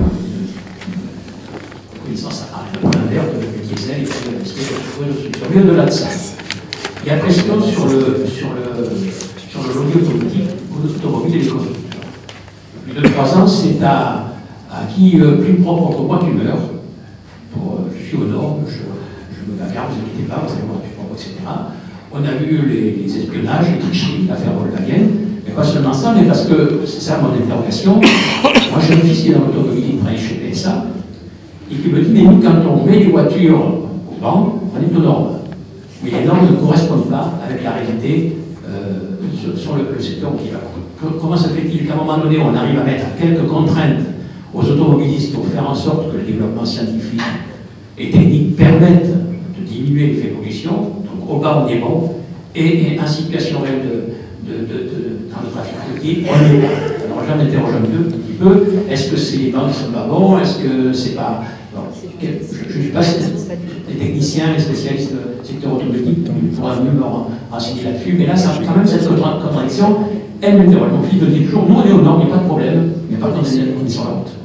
Ça arrive à l'inverse du diesel et puis trouver une solution. Mais au-delà de ça, il y a question sur le lobby automobile et les constructeurs. Depuis 2-3 ans, c'est à qui plus propre entre moi qui meurt. Je suis aux normes, je me bagarre, vous inquiétez pas, vous allez voir plus propre, etc. On a vu les espionnages, les tricheries, l'affaire Volkswagen, mais pas seulement ça, mais parce que c'est ça mon interrogation. Moi, j'ai un fils qui est dans l'automobile, il travaille chez PSA. Et qui me dit, mais nous, quand on met les voitures au banc, on est aux normes. Mais les normes ne correspondent pas avec la réalité sur le secteur qui va. Comment ça fait-il qu'à un moment donné, on arrive à mettre quelques contraintes aux automobilistes pour faire en sorte que le développement scientifique et technique permettent de diminuer l'effet pollution, donc au bas on est bon, et en situation réelle dans le trafic routier, on est bon. Alors j'en interroge un petit peu, est-ce que c'est les bancs qui sont pas bons, est-ce que c'est pas... Bon, je ne sais pas si les techniciens, les spécialistes du secteur automobile pourraient mieux me renseigner là-dessus, mais là, ça a quand même cette contradiction. Elle m'interroge, mon fils me dit toujours, nous on est aux normes, il n'y a pas de problème, il n'y a pas de conditions sur la route.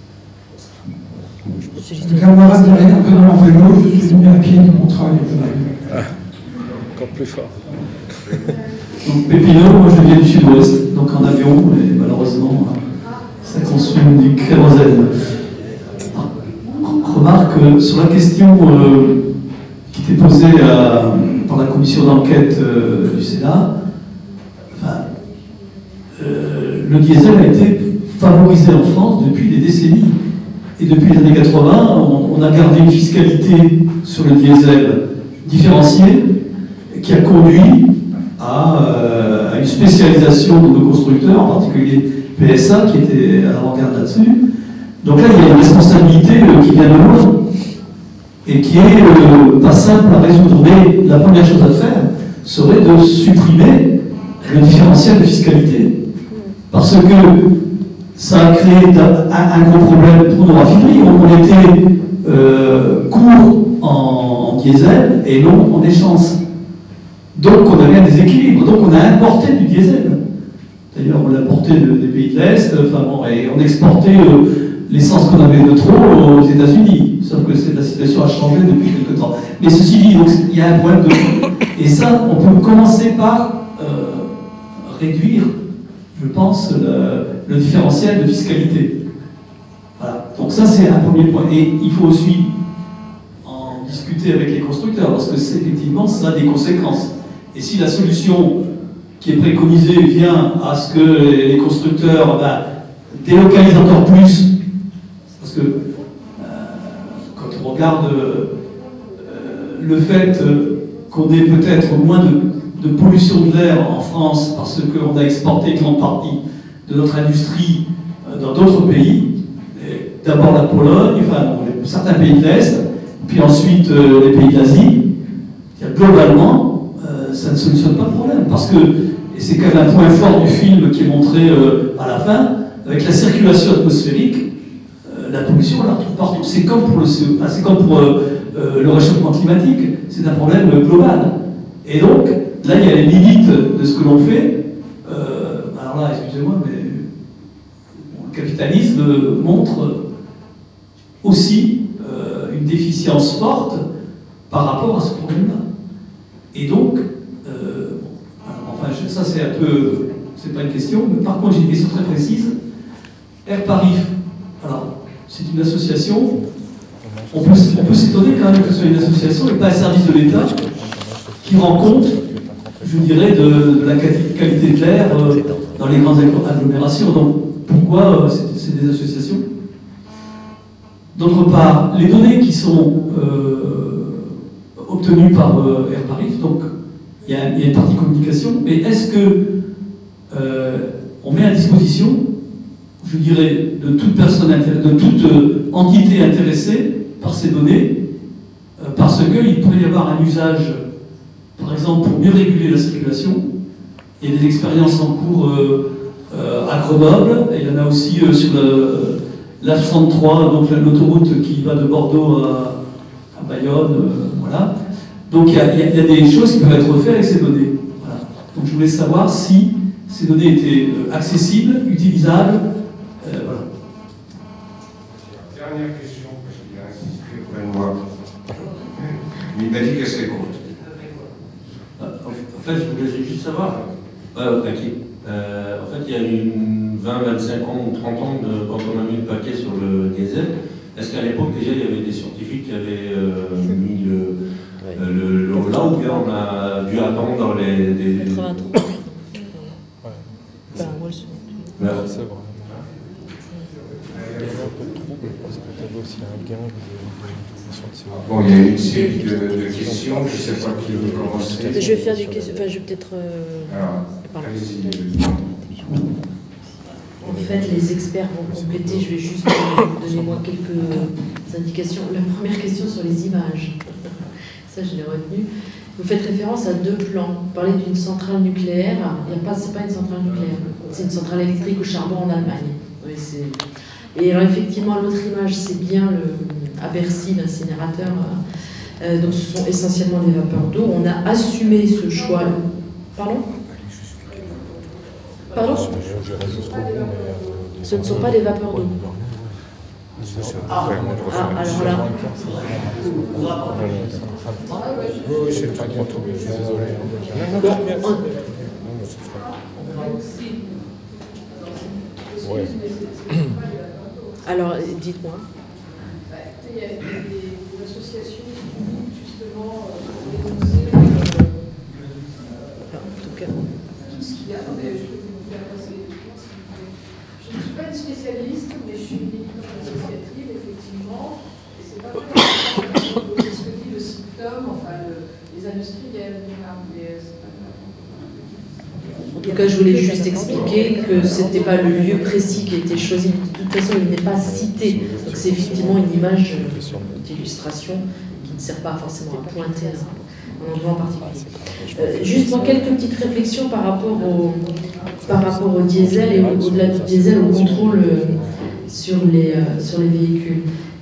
Le camarade derrière un peu dans mon vélo, je suis venu à pied de mon travail. Encore plus fort. Donc Pépino, moi je viens du sud-ouest, donc en avion, mais malheureusement ça consomme du kérosène. Remarque sur la question qui était posée par la commission d'enquête du Sénat, le diesel a été favorisé en France depuis des décennies. Et depuis les années 80, on a gardé une fiscalité sur le diesel différenciée qui a conduit à une spécialisation de nos constructeurs, en particulier PSA qui était à l'avant-garde là-dessus. Donc là, il y a une responsabilité qui vient de loin et qui est pas simple à résoudre. Mais la première chose à faire serait de supprimer le différentiel de fiscalité. Parce que ça a créé un gros problème pour nos raffineries. On était court en diesel et non en essence. Donc on avait un déséquilibre. Donc on a importé du diesel. D'ailleurs, on l'a importé des pays de l'Est, et on exportait l'essence qu'on avait de trop aux États-Unis. Sauf que la situation a changé depuis quelque temps. Mais ceci dit, donc, il y a un problème de fond. Et ça, on peut commencer par réduire, je pense, le différentiel de fiscalité. Voilà. Donc ça, c'est un premier point. Et il faut aussi en discuter avec les constructeurs, parce que effectivement, ça a des conséquences. Et si la solution qui est préconisée vient à ce que les constructeurs délocalisent encore plus, parce que quand on regarde le fait qu'on ait peut-être moins de pollution de l'air en France parce qu'on a exporté une grande partie de notre industrie dans d'autres pays, d'abord la Pologne, certains pays de l'Est, puis ensuite les pays d'Asie, globalement, ça ne solutionne pas le problème, parce que, et c'est quand même un point fort du film qui est montré à la fin, avec la circulation atmosphérique, la pollution, on la retrouve partout. C'est comme pour le réchauffement climatique, c'est un problème global. Et donc, là, il y a les limites de ce que l'on fait. Alors là, excusez-moi, mais le capitalisme montre aussi une déficience forte par rapport à ce problème-là. Et donc, ça c'est un peu, c'est pas une question, mais par contre j'ai une question très précise. Air Paris, alors, c'est une association, on peut s'étonner quand même que ce soit une association et pas un service de l'État qui rend compte, je dirais, de la qualité de l'air dans les grandes agglomérations. Donc, pourquoi c'est des associations. D'autre part, les données qui sont obtenues par Air Paris, donc il y a une partie communication, mais est-ce que on met à disposition, je dirais, de toute personne, de toute entité intéressée par ces données, parce qu'il pourrait y avoir un usage, par exemple, pour mieux réguler la circulation. Il y a des expériences en cours à Grenoble, et il y en a aussi sur l'A63, donc l'autoroute qui va de Bordeaux à Bayonne, voilà. Donc il y a des choses qui peuvent être faites avec ces données. Voilà. Donc je voulais savoir si ces données étaient accessibles, utilisables. Voilà. Dernière question, parce qu'il a insisté auprès de moi. Il m'a dit qu'elle serait courte. En fait, je voulais juste savoir. En fait, il y a eu 20, 25 ans ou 30 ans quand on a mis le paquet sur le diesel. Est-ce qu'à l'époque, déjà, il y avait des scientifiques qui avaient mis le là, ou bien on a dû attendre dans les 83. Bon, il y a une série de questions, je ne sais pas qui veut commencer. Je vais faire des questions, enfin, je vais peut-être... Alors, allez-y. En fait, les experts vont compléter, je vais juste donner moi quelques indications. La première question sur les images, ça je l'ai retenu. Vous faites référence à deux plans. Vous parlez d'une centrale nucléaire, c'est pas une centrale nucléaire, c'est une centrale électrique au charbon en Allemagne. Oui, et alors effectivement, l'autre image, c'est bien à Bercy, l'incinérateur. Donc ce sont essentiellement des vapeurs d'eau. On a assumé ce choix. Pardon ? Pardon ? Ce ne sont pas des vapeurs d'eau. Alors là. Oui, c'est très bien tout. Je suis désolé. Ouais. Alors, dites-moi. Il y a des associations qui, justement, dénoncer tout ce qu'il y a. Mais je peux vous faire passer les documents si vous voulez. Je ne suis pas une spécialiste, mais je suis une militante associative, effectivement. Et c'est pas vraiment ce que dit le symptôme, enfin, les industriels, En tout cas, je voulais juste expliquer que ce n'était pas le lieu précis qui a été choisi. De toute façon, il n'est pas cité. Donc c'est effectivement une image d'illustration qui ne sert pas forcément à pointer un endroit en particulier. Juste pour quelques petites réflexions par rapport au diesel et au-delà du diesel, au contrôle sur les véhicules.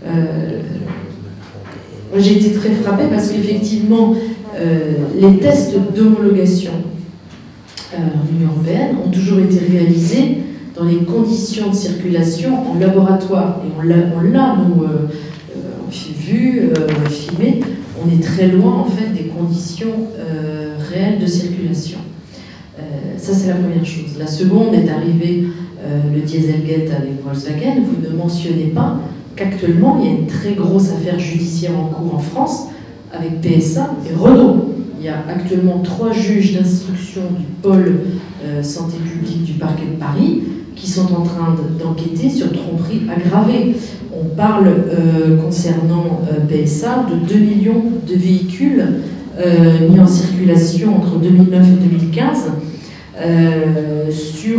Moi, j'ai été très frappée parce qu'effectivement, les tests d'homologation l'Union européenne ont toujours été réalisés dans les conditions de circulation en laboratoire. Et on l'a nous, vu, filmé, on est très loin en fait des conditions réelles de circulation. Ça c'est la première chose. La seconde est arrivée le Dieselgate avec Volkswagen. Vous ne mentionnez pas qu'actuellement il y a une très grosse affaire judiciaire en cours en France avec PSA et Renault. Il y a actuellement 3 juges d'instruction du pôle santé publique du parquet de Paris qui sont en train d'enquêter sur tromperie aggravée. On parle concernant PSA de 2 millions de véhicules mis en circulation entre 2009 et 2015 sur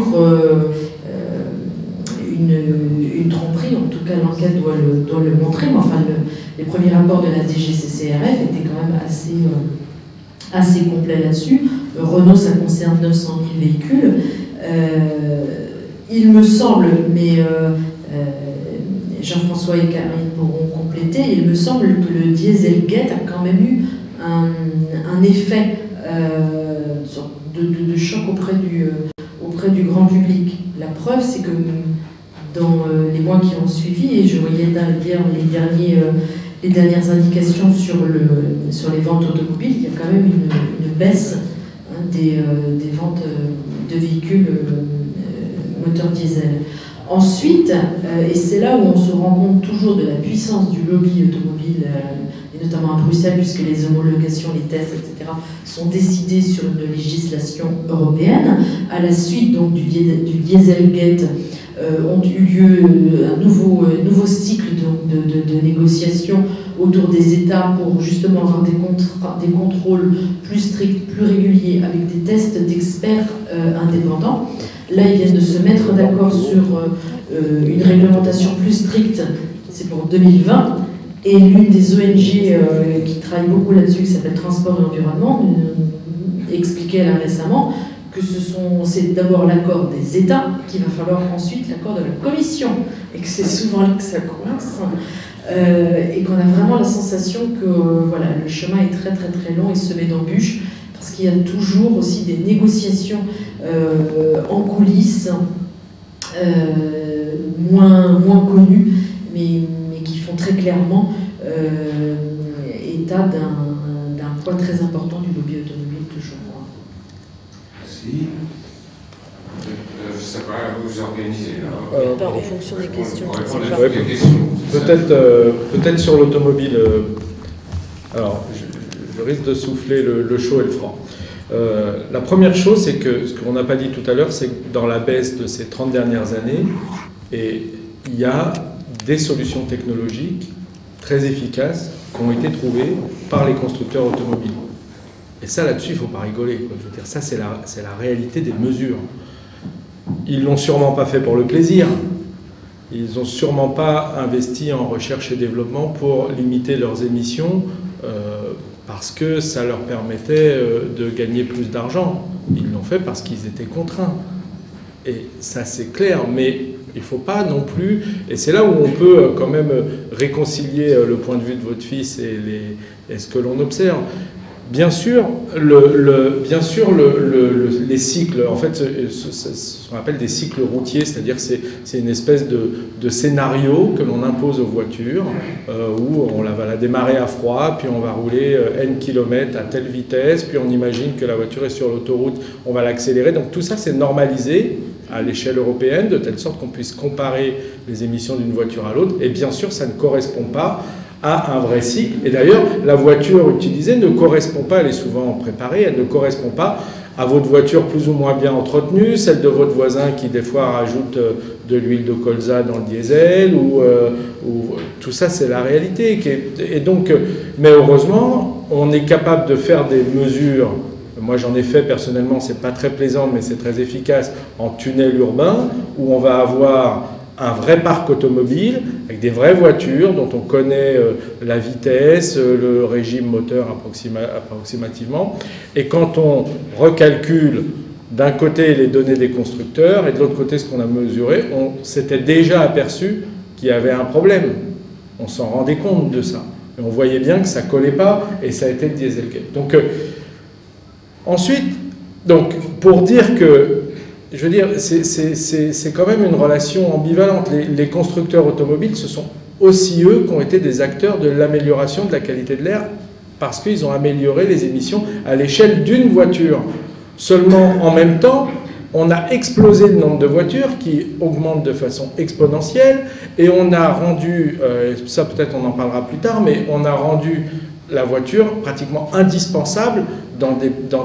une tromperie. En tout cas, l'enquête doit le montrer, mais enfin, les premiers rapports de la DGCCRF étaient quand même assez complet là-dessus. Renault, ça concerne 900 000 véhicules. Il me semble, mais Jean-François et Karine pourront compléter, il me semble que le Dieselgate a quand même eu un effet de choc auprès du grand public. La preuve, c'est que dans les mois qui ont suivi, et je voyais d'ailleurs les dernières indications sur les ventes automobiles, il y a quand même une baisse des ventes de véhicules moteur diesel. Ensuite, et c'est là où on se rend compte toujours de la puissance du lobby automobile, et notamment à Bruxelles, puisque les homologations, les tests, etc., sont décidés sur une législation européenne, à la suite donc, du Dieselgate, ont eu lieu un nouveau cycle de négociations autour des États pour justement avoir des contrôles plus stricts, plus réguliers, avec des tests d'experts indépendants. Là, ils viennent de se mettre d'accord sur une réglementation plus stricte, c'est pour 2020, et l'une des ONG qui travaille beaucoup là-dessus, qui s'appelle Transport et Environnement, expliquait là récemment que c'est d'abord l'accord des États, qu'il va falloir ensuite l'accord de la Commission, et que c'est souvent là que ça coince, et qu'on a vraiment la sensation que voilà, le chemin est très très très long et semé d'embûches, parce qu'il y a toujours aussi des négociations en coulisses, moins connues, mais qui font très clairement état d'un point très important du lobby automobile toujours. Merci. Je ne sais pas, vous organisez là. En fonction des questions. Peut-être sur l'automobile. Alors, je risque de souffler le chaud et le froid. La première chose, c'est que ce qu'on n'a pas dit tout à l'heure, c'est que dans la baisse de ces 30 dernières années, il y a des solutions technologiques très efficaces qui ont été trouvées par les constructeurs automobiles. Et ça, là-dessus, il ne faut pas rigoler, quoi. Je veux dire, ça, c'est la réalité des mesures. Ils ne l'ont sûrement pas fait pour le plaisir. Ils n'ont sûrement pas investi en recherche et développement pour limiter leurs émissions parce que ça leur permettait de gagner plus d'argent. Ils l'ont fait parce qu'ils étaient contraints. Et ça, c'est clair, mais il ne faut pas non plus... Et c'est là où on peut quand même réconcilier le point de vue de votre fils et ce que l'on observe. Bien sûr, les cycles, en fait, ce qu'on appelle des cycles routiers, c'est-à-dire c'est une espèce de scénario que l'on impose aux voitures, où on va la démarrer à froid, puis on va rouler N kilomètres à telle vitesse, puis on imagine que la voiture est sur l'autoroute, on va l'accélérer. Donc tout ça, c'est normalisé à l'échelle européenne, de telle sorte qu'on puisse comparer les émissions d'une voiture à l'autre. Et bien sûr, ça ne correspond pas à un vrai cycle. Et d'ailleurs, la voiture utilisée ne correspond pas, elle est souvent préparée, elle ne correspond pas à votre voiture plus ou moins bien entretenue, celle de votre voisin qui des fois rajoute de l'huile de colza dans le diesel, ou tout ça, c'est la réalité. Et donc, mais heureusement, on est capable de faire des mesures. Moi, j'en ai fait personnellement, c'est pas très plaisant, mais c'est très efficace, en tunnel urbain, où on va avoir un vrai parc automobile avec des vraies voitures dont on connaît la vitesse, le régime moteur approximativement. Et quand on recalcule d'un côté les données des constructeurs et de l'autre côté ce qu'on a mesuré, on s'était déjà aperçu qu'il y avait un problème. On s'en rendait compte de ça. Et on voyait bien que ça ne collait pas et ça a été le Dieselgate. Donc, ensuite, pour dire que je veux dire, c'est quand même une relation ambivalente. Les constructeurs automobiles, ce sont aussi eux qui ont été des acteurs de l'amélioration de la qualité de l'air parce qu'ils ont amélioré les émissions à l'échelle d'une voiture. Seulement, en même temps, on a explosé le nombre de voitures qui augmente de façon exponentielle et on a rendu, ça peut-être on en parlera plus tard, mais on a rendu la voiture pratiquement indispensable dans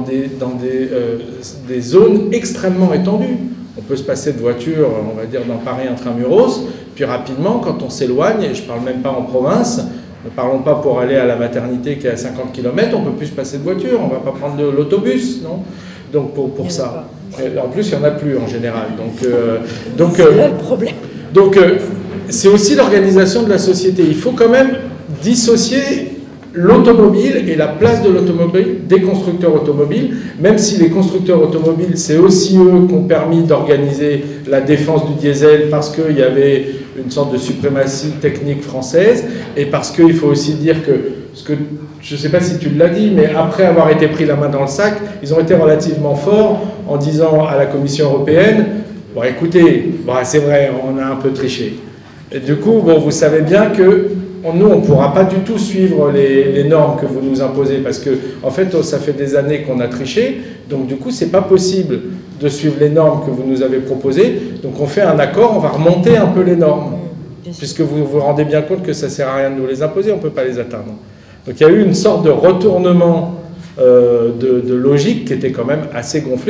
des zones extrêmement étendues. On peut se passer de voiture, on va dire, dans Paris intramuros, puis rapidement, quand on s'éloigne, et je ne parle même pas en province, ne parlons pas pour aller à la maternité qui est à 50 km, on ne peut plus se passer de voiture, on ne va pas prendre l'autobus, non? Donc pour ça. En plus, il n'y en a plus en général. Donc c'est là le problème. Donc c'est aussi l'organisation de la société. Il faut quand même dissocier l'automobile et la place de l'automobile des constructeurs automobiles, même si les constructeurs automobiles, c'est aussi eux qui ont permis d'organiser la défense du diesel parce qu'il y avait une sorte de suprématie technique française et parce qu'il faut aussi dire que, je ne sais pas si tu l'as dit, mais après avoir été pris la main dans le sac, ils ont été relativement forts en disant à la Commission européenne, bon écoutez, bon, c'est vrai, on a un peu triché. Et du coup, bon, vous savez bien que nous, on ne pourra pas du tout suivre les normes que vous nous imposez parce que, en fait, ça fait des années qu'on a triché. Donc, du coup, ce n'est pas possible de suivre les normes que vous nous avez proposées. Donc, on fait un accord, on va remonter un peu les normes. Puisque vous vous rendez bien compte que ça ne sert à rien de nous les imposer, on ne peut pas les atteindre. Donc, il y a eu une sorte de retournement de logique qui était quand même assez gonflé.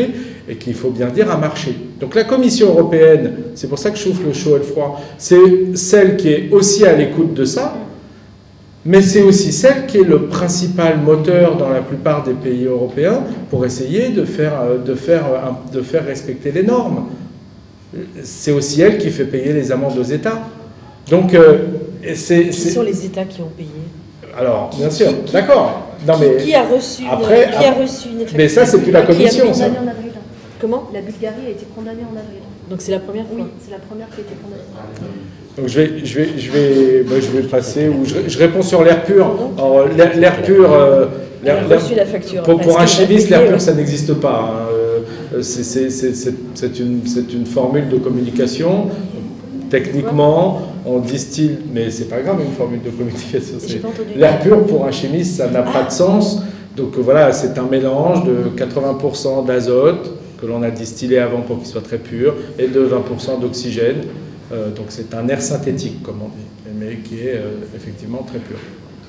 et qu'il faut bien dire, a marché. Donc la Commission européenne, c'est pour ça que je chauffe le chaud et le froid, c'est celle qui est aussi à l'écoute de ça, mais c'est aussi celle qui est le principal moteur dans la plupart des pays européens pour essayer de faire respecter les normes. C'est aussi elle qui fait payer les amendes aux États. Donc, ce sont les États qui ont payé. Alors, bien sûr, d'accord. Qui a reçu une mais ça, c'est plus la Commission, ça. Comment? La Bulgarie a été condamnée en avril. Donc c'est la première fois? Oui, c'est la première qui a été condamnée. Donc je vais passer, ou je réponds sur l'air pur. Alors, l'air pur, reçu la facture. Pour un chimiste, l'air pur, ça n'existe pas. Hein. C'est une formule de communication. Techniquement, on distille, mais c'est pas grave, une formule de communication. L'air pur, pour un chimiste, ça n'a pas de sens. Donc voilà, c'est un mélange de 80% d'azote que l'on a distillé avant pour qu'il soit très pur, et de 20% d'oxygène. Donc c'est un air synthétique, comme on dit, mais qui est effectivement très pur.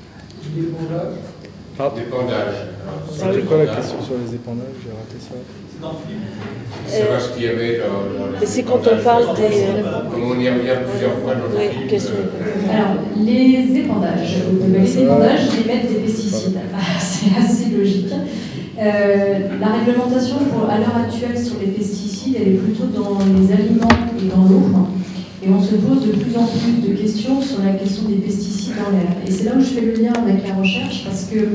L'épandage. C'est quoi la question sur les épandages? J'ai raté ça. C'est parce qu'il y avait dans c'est quand on parle des... On y revient plusieurs fois dans le film. Alors, les épandages. Les épandages émettent des pesticides. C'est assez logique. La réglementation à l'heure actuelle sur les pesticides, elle est plutôt dans les aliments et dans l'eau. Et on se pose de plus en plus de questions sur la question des pesticides dans l'air. Et c'est là où je fais le lien avec la recherche, parce que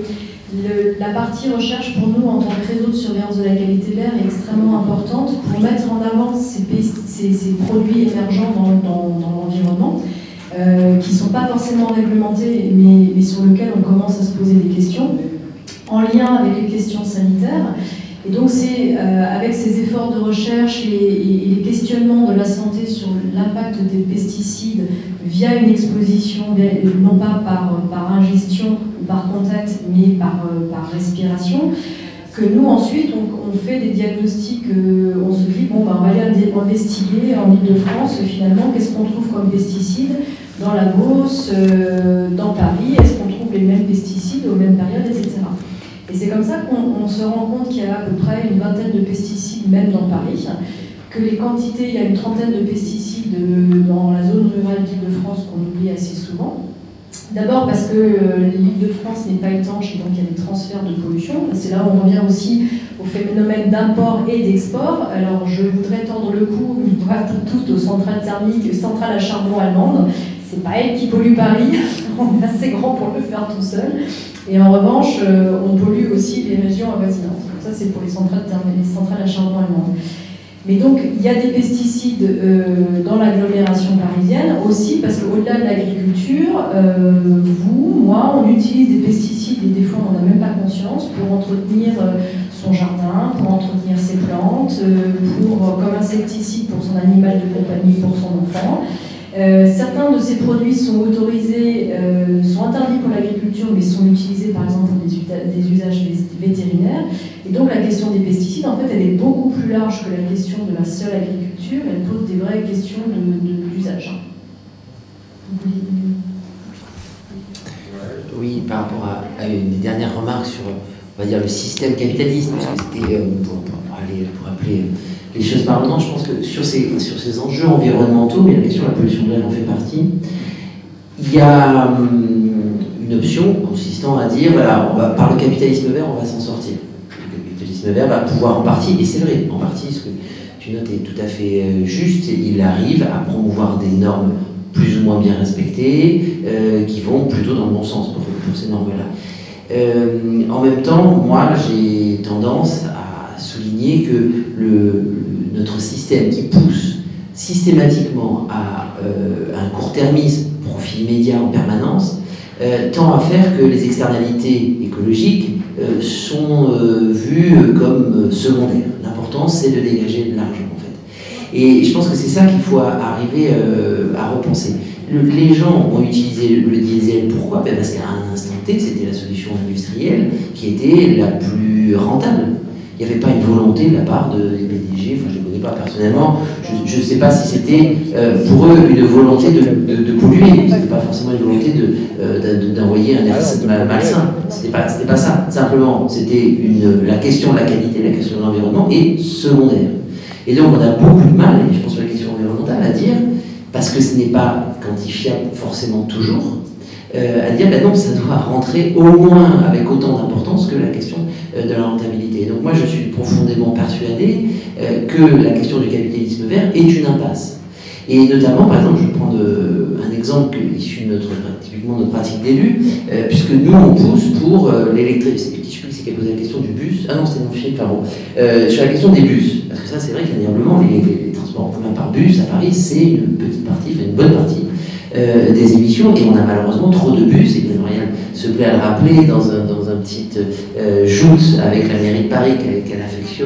la partie recherche, pour nous, en tant que réseau de surveillance de la qualité de l'air, est extrêmement importante pour mettre en avant ces produits émergents dans l'environnement, qui ne sont pas forcément réglementés, mais sur lesquels on commence à se poser des questions, en lien avec les questions sanitaires. Et donc c'est avec ces efforts de recherche et les questionnements de la santé sur l'impact des pesticides via une exposition, non pas par ingestion ou par contact, mais par respiration, que nous ensuite on fait des diagnostics, on se dit bon, on va aller investiguer en Ile-de-France finalement qu'est-ce qu'on trouve comme pesticides dans la Beauce, dans Paris, est-ce qu'on trouve les mêmes pesticides aux mêmes périodes, etc. Et c'est comme ça qu'on se rend compte qu'il y a à peu près une vingtaine de pesticides, même dans Paris, que les quantités, il y a une trentaine de pesticides dans la zone rurale d'Île-de-France qu'on oublie assez souvent. D'abord parce que l'Île-de-France n'est pas étanche et donc il y a des transferts de pollution. C'est là où on revient aussi au phénomène d'import et d'export. Alors je voudrais tendre le cou, toutes aux centrales thermiques, centrales à charbon allemandes. C'est pas elles qui polluent Paris, on est assez grand pour le faire tout seul. Et en revanche, on pollue aussi les régions avoisinantes. Donc ça, c'est pour les centrales à charbon allemandes. Mais donc, il y a des pesticides dans l'agglomération parisienne aussi, parce qu'au-delà de l'agriculture, vous, moi, on utilise des pesticides et des fois, on n'en a même pas conscience pour entretenir son jardin, pour entretenir ses plantes, comme insecticide pour son animal de compagnie, pour son enfant. Certains de ces produits sont autorisés, sont interdits pour l'agriculture, mais sont utilisés par exemple pour des usages vétérinaires. Et donc la question des pesticides, en fait, elle est beaucoup plus large que la question de la seule agriculture. Elle pose des vraies questions d'usage. Oui, par rapport à une des dernières remarques sur, on va dire, le système capitaliste, parce que c'était pour appeler les choses par le nom, je pense que sur ces enjeux environnementaux, mais la question de la pollution de l'air en fait partie, il y a une option consistant à dire, voilà, par le capitalisme vert, on va s'en sortir. Le capitalisme vert va pouvoir en partie, et c'est vrai, en partie, ce que tu notes est tout à fait juste, il arrive à promouvoir des normes plus ou moins bien respectées, qui vont plutôt dans le bon sens pour ces normes-là. En même temps, moi, j'ai tendance à souligner que notre système qui pousse systématiquement à un court-termisme, profit immédiat en permanence, tend à faire que les externalités écologiques sont vues comme secondaires. L'important, c'est de dégager de l'argent, en fait. Et je pense que c'est ça qu'il faut arriver à repenser. Les gens ont utilisé le diesel, pourquoi? Parce qu'à un instant T, c'était la solution industrielle qui était la plus rentable. Il n'y avait pas une volonté de la part des PDG, enfin je les connais connais pas personnellement, je ne sais pas si c'était pour eux une volonté de polluer, c'était pas forcément une volonté d'envoyer un air malsain, c'était pas ça, simplement c'était la question de la qualité, la question de l'environnement est secondaire. Et donc on a beaucoup de mal, et je pense sur la question environnementale, à dire, parce que ce n'est pas quantifiable forcément toujours, à dire ben non, ça doit rentrer au moins avec autant d'importance que la question de la rentabilité. Et donc moi je suis profondément persuadé que la question du capitalisme vert est une impasse. Et notamment, par exemple, je vais prendre un exemple issu de typiquement notre pratique d'élu, puisque nous on pousse pour l'électricité. Je sais plus qui c'est qui a posé la question du bus. Ah non, c'était mon Philippe Farreau. Sur la question des bus, parce que ça c'est vrai qu'indéniablement les transports en commun par bus à Paris, c'est une petite partie, enfin une bonne partie des émissions, et on a malheureusement trop de bus, et Marianne se plaît à le rappeler dans un petit joute avec la mairie de Paris qu'elle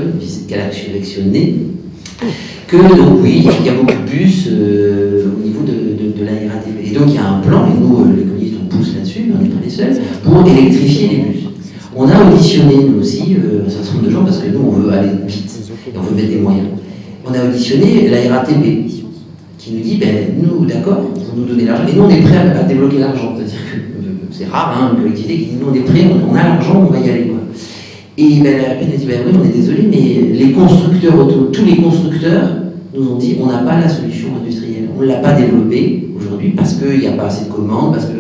a affectionné, que donc oui, il y a beaucoup de bus au niveau de la RATP. Et donc il y a un plan, et nous les communistes on pousse là-dessus, mais on n'est pas les seuls, pour électrifier les bus. On a auditionné nous aussi un certain nombre de gens, parce que nous on veut aller vite, et on veut mettre des moyens. On a auditionné la RATP, qui nous dit, ben nous d'accord, vous nous donnez l'argent, et nous on est prêts à débloquer l'argent. C'est-à-dire que c'est rare, hein, une collectivité qui dit, nous on est prêts, on a l'argent, on va y aller, quoi. Et ben, la RATP nous dit, ben oui, on est désolé, mais les constructeurs auto, tous les constructeurs nous ont dit, on n'a pas la solution industrielle, on ne l'a pas développée aujourd'hui, parce qu'il n'y a pas assez de commandes, parce que,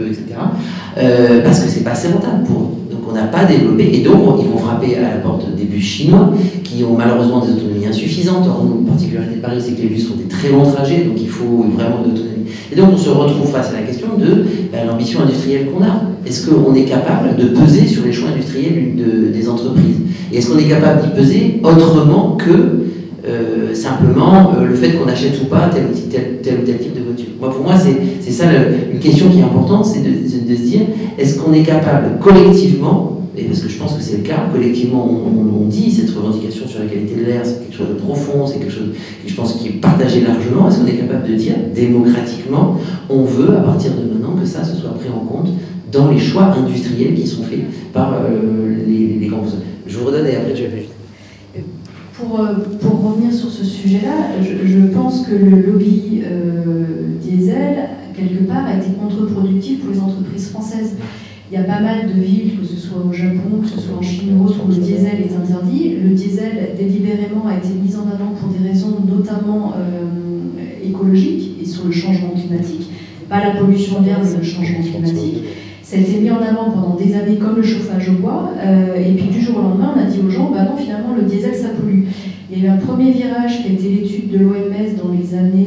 etc., parce que c'est pas assez rentable pour eux. Donc on n'a pas développé, et donc ils vont frapper à la porte des bus chinois, qui ont malheureusement des autonomies insuffisantes. Or, nous, la particularité de Paris, c'est que les bus font des très longs trajets, donc il faut vraiment de l'autonomie. Et donc on se retrouve face à la question de l'ambition industrielle qu'on a. Est-ce qu'on est capable de peser sur les choix industriels des entreprises? Et est-ce qu'on est capable d'y peser autrement que simplement le fait qu'on achète ou pas tel ou tel type de voiture? Moi, pour moi, c'est ça une question qui est importante, c'est de se dire, est-ce qu'on est capable collectivement, et parce que je pense que c'est le cas, collectivement on dit cette revendication sur la qualité de l'air, c'est quelque chose de profond, c'est quelque chose qui je pense qui est partagé largement, est-ce qu'on est capable de dire démocratiquement, on veut à partir de maintenant que ça se soit pris en compte dans les choix industriels qui sont faits par les grands besoins. Je vous redonne et après je vais. Pour revenir sur ce sujet-là, je pense que le lobby diesel, quelque part, a été contre-productif pour les entreprises françaises. Il y a pas mal de villes, que ce soit au Japon, que ce soit en Chine ou autre, où le diesel est interdit. Le diesel, délibérément, a été mis en avant pour des raisons notamment écologiques et sur le changement climatique. Pas la pollution de l'air, mais le changement climatique. Ça a été mis en avant pendant des années comme le chauffage au bois, et puis du jour au lendemain, on a dit aux gens, bah non, finalement, le diesel, ça pollue. Il y a eu un premier virage qui a été l'étude de l'OMS dans les années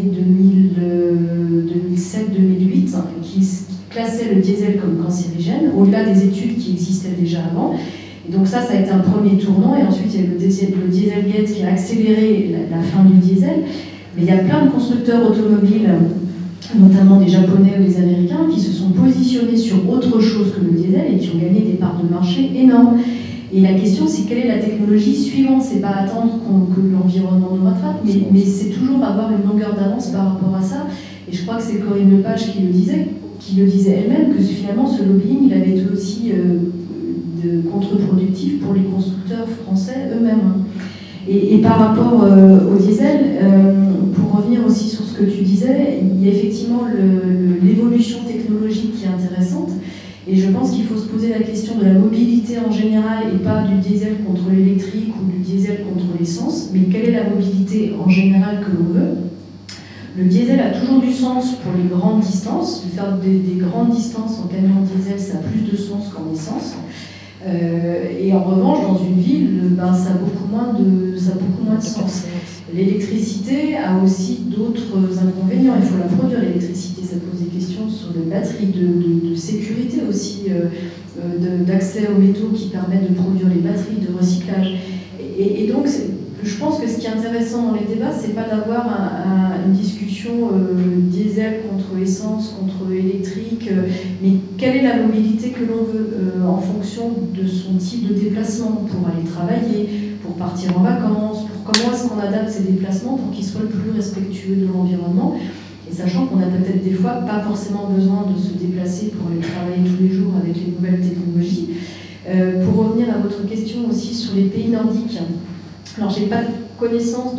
2007-2008, qui classait le diesel comme cancérigène, au-delà des études qui existaient déjà avant. Et donc ça a été un premier tournant, et ensuite il y a eu le Dieselgate qui a accéléré la fin du diesel. Mais il y a plein de constructeurs automobiles, notamment des Japonais ou des Américains, qui se sont positionnés sur autre chose que le diesel et qui ont gagné des parts de marché énormes. Et la question, c'est quelle est la technologie suivante? C'est pas attendre que l'environnement nous rattrape, mais c'est toujours avoir une longueur d'avance par rapport à ça. Et je crois que c'est Corinne Lepage qui le disait elle-même, que finalement ce lobbying, il avait été aussi contre-productif pour les constructeurs français eux-mêmes. Et par rapport au diesel, pour revenir aussi sur ce que tu disais, il y a effectivement l'évolution technologique qui est intéressante. Et je pense qu'il faut se poser la question de la mobilité en général et pas du diesel contre l'électrique ou du diesel contre l'essence, mais quelle est la mobilité en général que l'on veut. Le diesel a toujours du sens pour les grandes distances. De faire des grandes distances en camion diesel, ça a plus de sens qu'en essence. Et en revanche, dans une ville, ça a beaucoup moins de sens. L'électricité a aussi d'autres inconvénients. Il faut la produire, l'électricité. Ça pose des questions sur les batteries, de sécurité aussi, d'accès aux métaux qui permettent de produire les batteries, de recyclage. Et donc, je pense que ce qui est intéressant dans les débats, c'est pas d'avoir une discussion diesel contre essence, contre électrique, mais quelle est la mobilité que l'on veut en fonction de son type de déplacement, pour aller travailler, pour partir en vacances, pour comment est-ce qu'on adapte ces déplacements pour qu'ils soient le plus respectueux de l'environnement. Et sachant qu'on a peut-être des fois pas forcément besoin de se déplacer pour aller travailler tous les jours avec les nouvelles technologies. Pour revenir à votre question aussi sur les pays nordiques, alors j'ai pas connaissance de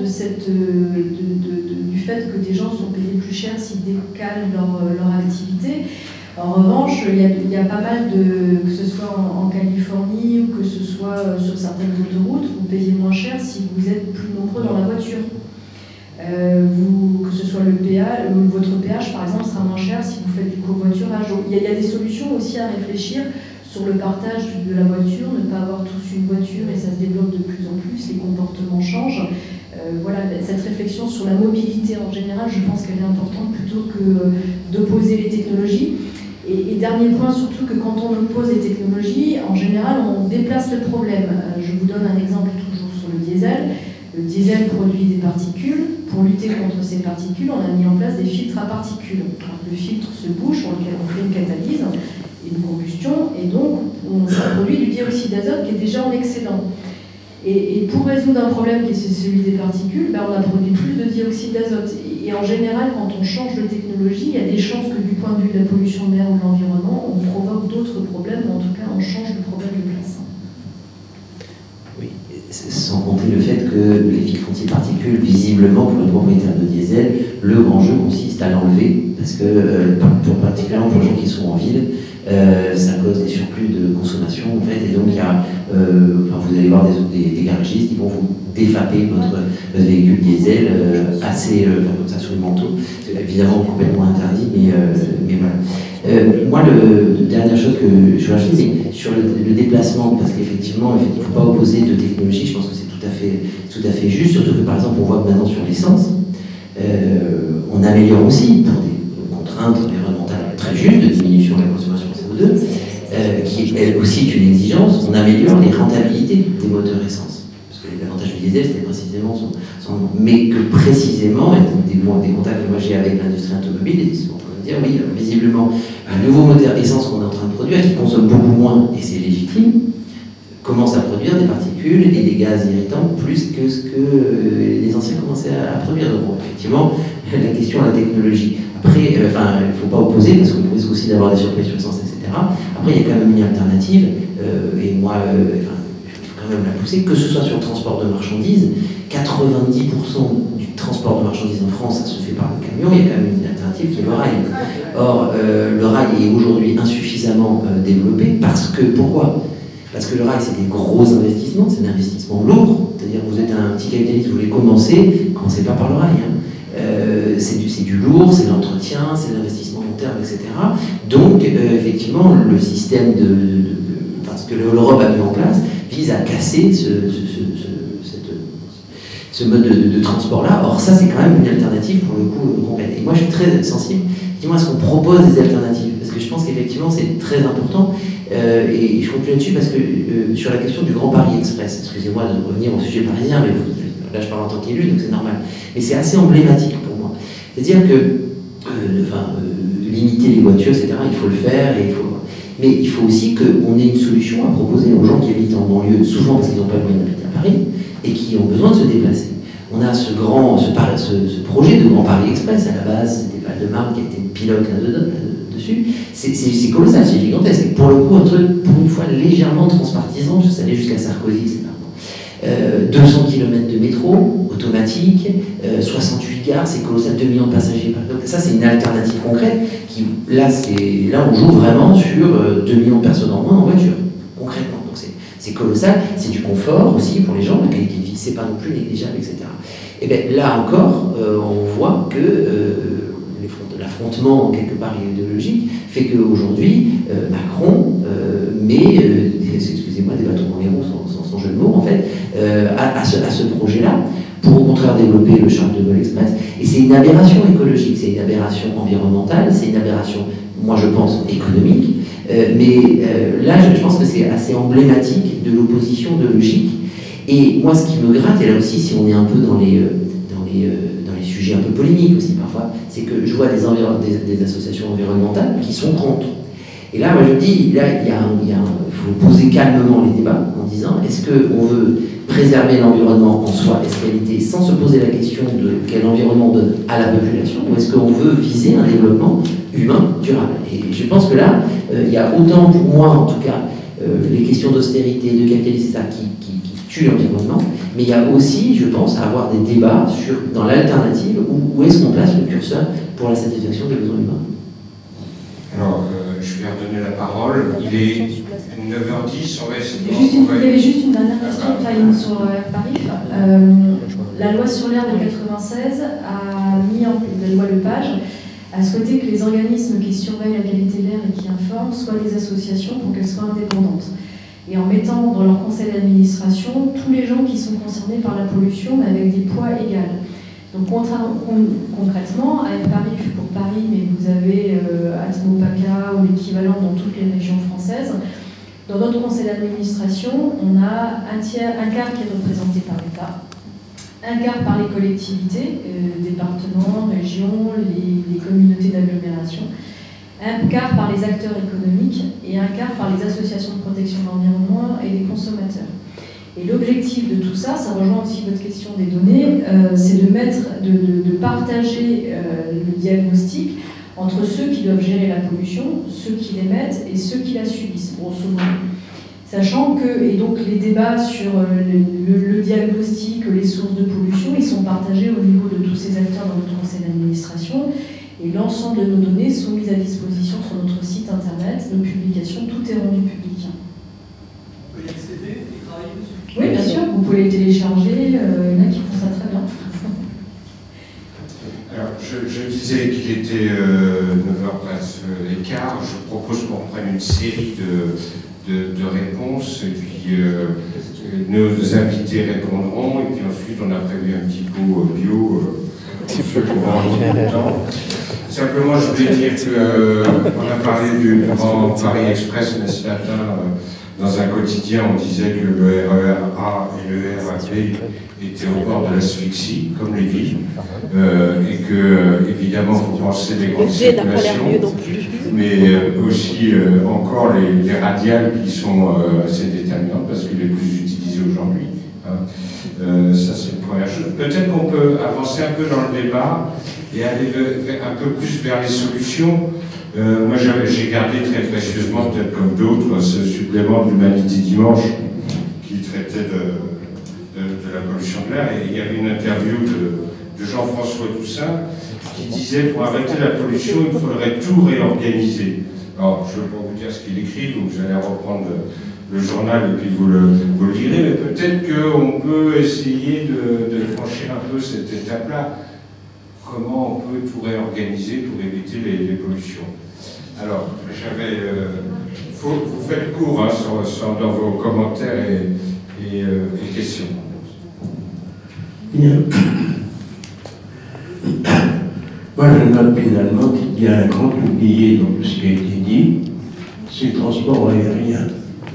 du fait que des gens sont payés plus cher s'ils décalent leur activité. En revanche, il y a pas mal que ce soit en Californie ou que ce soit sur certaines autoroutes, vous payez moins cher si vous êtes plus nombreux dans la voiture. Que ce soit le péage, votre péage par exemple sera moins cher si vous faites du covoiturage. Il y a des solutions aussi à réfléchir sur le partage de la voiture, ne pas avoir tous une voiture et ça se développe de plus en plus, les comportements changent. Voilà, cette réflexion sur la mobilité en général, je pense qu'elle est importante plutôt que d'opposer les technologies. Et dernier point, surtout que quand on oppose les technologies, en général, on déplace le problème. Je vous donne un exemple toujours sur le diesel. Le diesel produit des particules. Pour lutter contre ces particules, on a mis en place des filtres à particules. Le filtre se bouche, sur lequel on fait une catalyse, une combustion, et donc ça produit du dioxyde d'azote qui est déjà en excédent. Et pour résoudre un problème qui est celui des particules, on a produit plus de dioxyde d'azote. Et en général, quand on change de technologie, il y a des chances que du point de vue de la pollution de l'air ou de l'environnement, on provoque d'autres problèmes, ou en tout cas on change le problème de place. Oui, sans compter le fait que les filtres anti-particules, visiblement pour le propriétaire de diesel, le grand jeu consiste à l'enlever, parce que particulièrement pour les gens qui sont en ville, ça cause des surplus de consommation en fait, et donc il y a, vous allez voir des garagistes qui vont vous défaper votre véhicule diesel assez comme ça sur le manteau. C'est évidemment complètement interdit, mais voilà. Moi, la dernière chose que je veux rajouter, c'est sur le déplacement, parce qu'effectivement, il ne faut pas opposer deux technologies, je pense que c'est tout à fait juste, surtout que par exemple, on voit que maintenant sur l'essence, on améliore aussi pour des contraintes environnementales très justes de diminution de la consommation de CO2, qui elle aussi est une exigence, on améliore les rentabilités des moteurs essence. Parce que l'avantage du diesel, c'était précisément mais que précisément, et des contacts que moi j'ai avec l'industrie automobile, ils sont en train de dire, oui, visiblement, un nouveau moteur essence qu'on est en train de produire, qui consomme beaucoup moins, et c'est légitime, commence à produire des particules et des gaz irritants plus que ce que les anciens commençaient à produire. Donc effectivement, la question de la technologie. Après, il ne faut pas opposer, parce qu'on risque aussi d'avoir des surplus sur essence, etc. Après, il y a quand même une alternative, et moi, il faut quand même la pousser, que ce soit sur le transport de marchandises, 90% du transport de marchandises en France, ça se fait par le camion, il y a quand même une alternative qui est le rail. Or, le rail est aujourd'hui insuffisamment développé, parce que, pourquoi ? Parce que le rail, c'est des gros investissements, c'est un investissement lourd, c'est-à-dire que vous êtes un petit capitaliste, vous voulez commencez pas par le rail. C'est du lourd, c'est l'entretien, c'est l'investissement long terme, etc. Donc, effectivement, le système ce que l'Europe a mis en place vise à casser ce mode de transport-là. Or, ça, c'est quand même une alternative pour le coup complète. Et moi, je suis très sensible, effectivement, à ce qu'on propose des alternatives, parce que je pense qu'effectivement, c'est très important. Et je conclue là-dessus parce que sur la question du Grand Paris Express, excusez-moi de revenir au sujet parisien, mais là je parle en tant qu'élu, donc c'est normal. Mais c'est assez emblématique pour moi. C'est-à-dire que limiter les voitures, etc., il faut le faire, mais il faut aussi qu'on ait une solution à proposer aux gens qui habitent en banlieue, souvent parce qu'ils n'ont pas le moyen d'habiter à Paris, et qui ont besoin de se déplacer. On a ce projet de Grand Paris Express, à la base, c'était Val-de-Marne qui a été pilote là-dessus. C'est colossal, c'est gigantesque. Pour le coup, un truc, pour une fois, légèrement transpartisan, ça allait jusqu'à Sarkozy, etc. 200 km de métro, automatique, 68 gares, c'est colossal, 2 millions de passagers. Donc ça, c'est une alternative concrète. Là, on joue vraiment sur 2 millions de personnes en moins en voiture, concrètement. Donc c'est colossal, c'est du confort aussi pour les gens, la qualité de vie, c'est pas non plus négligeable, etc. Et bien là encore, on voit que l'affrontement, quelque part idéologique, fait qu'aujourd'hui, Macron met, excusez-moi, des bâtons dans les roues, sans jeu de mots, en fait, à ce projet-là, pour au contraire développer le Charles de Gaulle Express. Et c'est une aberration écologique, c'est une aberration environnementale, c'est une aberration, moi je pense, économique. Là, je pense que c'est assez emblématique de l'opposition de logique. Et moi, ce qui me gratte, et là aussi, si on est un peu dans les sujets un peu polémiques aussi parfois, c'est que je vois des associations environnementales qui sont contre. Et là, moi je dis, là, il faut poser calmement les débats en disant, est-ce qu'on veut préserver l'environnement en soi, escalité, sans se poser la question de quel environnement on donne à la population, ou est-ce qu'on veut viser un développement humain durable? Et je pense que là, il y a autant pour moi, en tout cas, les questions d'austérité, de capitalisme, etc., qui tue l'environnement, mais il y a aussi, je pense, à avoir des débats dans l'alternative, où est-ce qu'on place le curseur pour la satisfaction des besoins humains. Alors, je vais redonner la parole. Il est 9h10, on va essayer de... Il y avait juste une dernière question sur Paris. La loi sur l'air de 96 a mis en place, la loi Lepage, a souhaité que les organismes qui surveillent la qualité de l'air et qui informent soient des associations pour qu'elles soient indépendantes. Et en mettant dans leur conseil d'administration tous les gens qui sont concernés par la pollution, mais avec des poids égaux. Donc concrètement, à Paris, pour Paris, mais vous avez Atmo-PACA ou l'équivalent dans toutes les régions françaises, dans notre conseil d'administration, on a un quart qui est représenté par l'État, un quart par les collectivités, départements, régions, les communautés d'agglomération, un quart par les acteurs économiques et un quart par les associations de protection de l'environnement et les consommateurs. Et l'objectif de tout ça, ça rejoint aussi votre question des données, c'est de partager le diagnostic entre ceux qui doivent gérer la pollution, ceux qui l'émettent et ceux qui la subissent, grosso modo. Sachant que, et donc les débats sur le diagnostic, les sources de pollution, ils sont partagés au niveau de tous ces acteurs dans notre conseil d'administration, et l'ensemble de nos données sont mises à disposition sur notre site internet, nos publications, tout est rendu public. On peut y accéder et travailler dessus? Oui, bien sûr, vous pouvez les télécharger, il y en a qui font ça très bien. Alors, je disais qu'il était 9h15. Je propose qu'on prenne une série de réponses, et puis nos invités répondront, et puis ensuite on a prévu un petit pot bio pour ceux qui vont avoir le temps. Simplement, je voulais dire qu'on a parlé du Grand Paris Express, mais ce matin, dans un quotidien, on disait que le RER A et le RAP étaient au bord de l'asphyxie, comme les villes, et que, évidemment, il faut penser des grandes circulations, mais aussi encore les radiales qui sont assez déterminantes, parce que les plus utilisées aujourd'hui. Hein. Ça, c'est une première chose. Peut-être qu'on peut avancer un peu dans le débat et aller un peu plus vers les solutions. Moi, j'ai gardé très précieusement, peut-être comme d'autres, ce supplément de l'Humanité Dimanche qui traitait de la pollution de l'air. Et il y avait une interview de Jean-François Toussaint qui disait pour arrêter la pollution, il faudrait tout réorganiser. Alors, je ne vais pas vous dire ce qu'il écrit, donc vous allez reprendre le journal et puis vous le lirez, mais peut-être qu'on peut essayer de franchir un peu cette étape-là. Comment on peut tout réorganiser pour éviter les pollutions. Alors, vous faites court hein, dans vos commentaires et questions. Bien. Moi, je note finalement qu'il y a un grand oublié dans tout ce qui a été dit, c'est le transport aérien.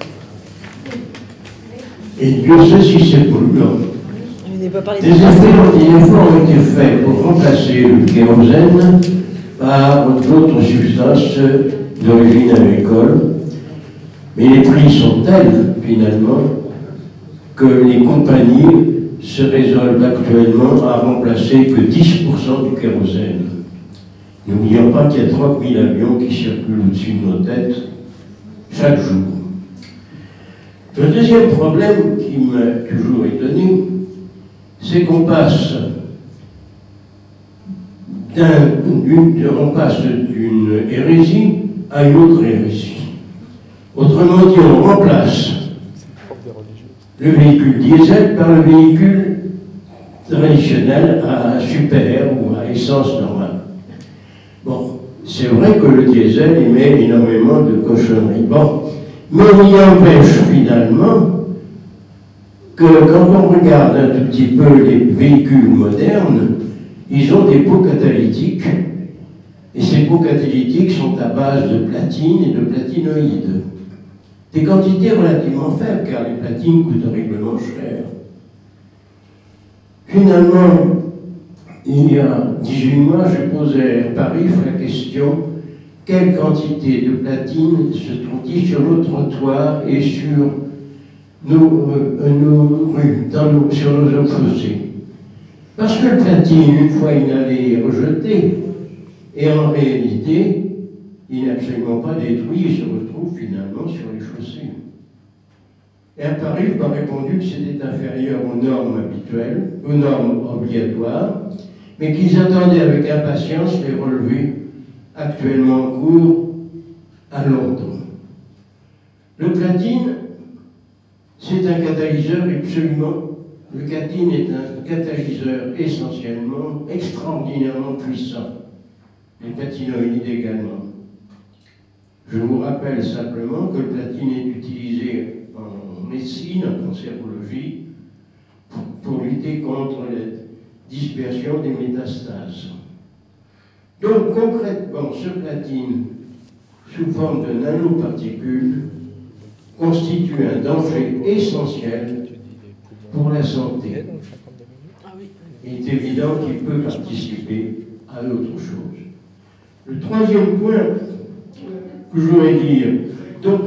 Et Dieu sait si c'est polluant. Des efforts ont été faits pour remplacer le kérosène par d'autres substances d'origine agricole, mais les prix sont tels, finalement, que les compagnies se résolvent actuellement à remplacer que 10% du kérosène. N'oublions pas qu'il y a 30 000 avions qui circulent au-dessus de nos têtes chaque jour. Le deuxième problème qui m'a toujours étonné, c'est qu'on passe d'une hérésie à une autre hérésie. Autrement dit, on remplace le véhicule diesel par le véhicule traditionnel à super ou à essence normale. Bon, c'est vrai que le diesel émet énormément de cochonneries. Bon, mais il empêche finalement que quand on regarde un tout petit peu les véhicules modernes, ils ont des pots catalytiques, et ces pots catalytiques sont à base de platine et de platinoïdes. Des quantités relativement faibles, car les platines coûtent horriblement cher. Finalement, il y a 18 mois, je posais à Paris la question: quelle quantité de platine se trouve-t-il sur nos trottoirs et sur nos rues, sur nos eaux fossées? Parce que le platine, une fois inhalé, est rejeté, et en réalité, il n'est absolument pas détruit et se retrouve finalement sur les chaussées. Et à Paris, il m'a répondu que c'était inférieur aux normes habituelles, aux normes obligatoires, mais qu'ils attendaient avec impatience les relevés actuellement en cours à Londres. Le platine, c'est un catalyseur absolument. Le platine est un catalyseur essentiellement, extraordinairement puissant. Les platinoïdes également. Je vous rappelle simplement que le platine est utilisé en médecine, en cancérologie, pour lutter contre la dispersion des métastases. Donc concrètement, ce platine, sous forme de nanoparticules, constitue un danger essentiel pour la santé. Il est évident qu'il peut participer à d'autres choses. Le troisième point que je voudrais dire, donc,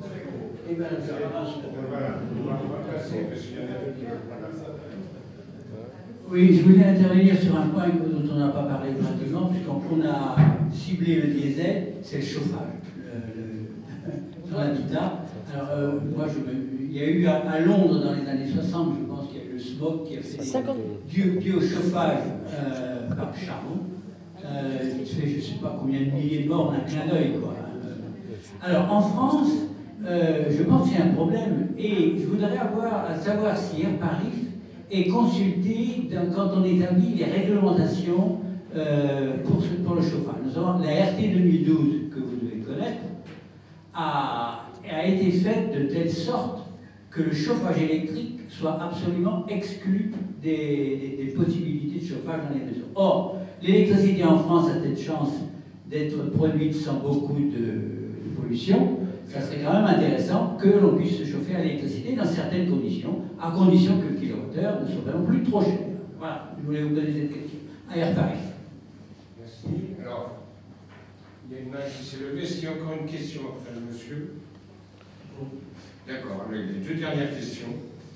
oui, je voulais intervenir sur un point dont on n'a pas parlé pratiquement, puisqu'on a ciblé le diesel, c'est le chauffage, sur l'habitat. Alors, moi, il y a eu à Londres dans les années 60, je pense qu'il y a eu le smog qui a fait dû au chauffage par charbon. Il fait je ne sais pas combien de milliers de morts en un clin d'œil, quoi. Alors, en France, je pense qu'il y a un problème, et je voudrais avoir à savoir si Air Paris est consulté quand on établit les réglementations pour le chauffage. Nous avons la RT 2012, que vous devez connaître, a été faite de telle sorte que le chauffage électrique soit absolument exclu des possibilités de chauffage dans les maisons. Or, l'électricité en France a cette chance d'être produite sans beaucoup de pollution. Ça serait quand même intéressant que l'on puisse se chauffer à l'électricité dans certaines conditions, à condition que le kilowattheure ne soit pas non plus trop cher. Voilà, je voulais vous poser cette question. À Air Paris. Merci. Alors, il y a une main qui s'est levée. Est-ce qu'il y a encore une question après le monsieur? D'accord, les deux dernières questions.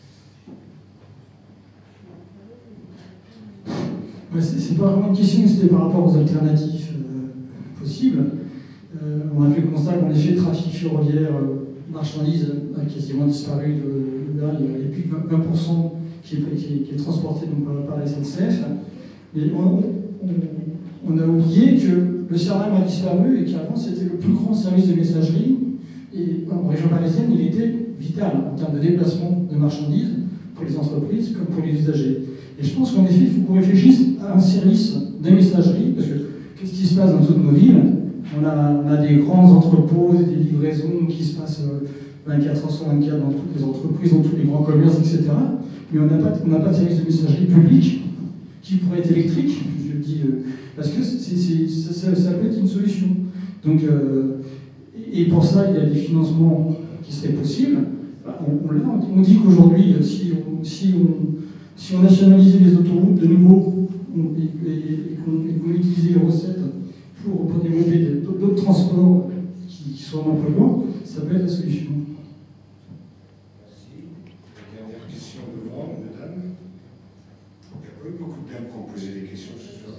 C'est pas vraiment une question, c'était par rapport aux alternatives possibles. On a fait le constat qu'en effet, le trafic ferroviaire marchandises a quasiment disparu. Il n'y a plus que 20% qui est transporté donc, par la SNCF. Mais on a oublié que le CRM a disparu et qu'avant, c'était le plus grand service de messagerie. Et en région parisienne, il était vital en termes de déplacement de marchandises pour les entreprises comme pour les usagers. Et je pense qu'en effet, il faut qu'on réfléchisse à un service de messagerie, parce que qu'est-ce qui se passe dans toutes nos villes? On a des grands entrepôts, des livraisons qui se passent 24 heures sur 24 dans toutes les entreprises, dans tous les grands commerces, etc. Mais on n'a pas de service de messagerie public qui pourrait être électrique, je le dis, parce que ça peut être une solution. Donc, et pour ça, il y a des financements qui seraient possibles. On dit qu'aujourd'hui, si on nationalisait les autoroutes de nouveau et qu'on utilisait les recettes pour développer d'autres transports qui soient moins polluants, ça peut être la solution. Merci. La dernière question devant, mesdames. Il n'y a pas eu beaucoup de dames qui ont posé des questions ce soir.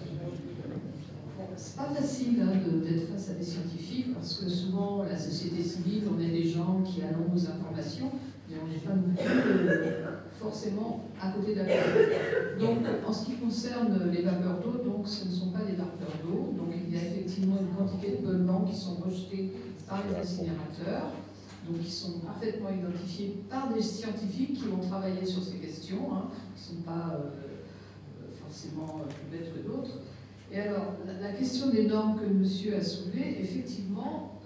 C'est pas facile d'être face à des scientifiques parce que souvent la société civile, on est des gens qui allons aux informations, mais on n'est pas non plus forcément à côté de la vérité. Donc en ce qui concerne les vapeurs d'eau, donc ce ne sont pas des vapeurs d'eau, donc il y a effectivement une quantité de polluants qui sont rejetés par les incinérateurs, donc qui sont parfaitement identifiés par des scientifiques qui ont travaillé sur ces questions, qui ne sont pas forcément plus bêtes que d'autres. Et alors, la question des normes que monsieur a soulevée, effectivement,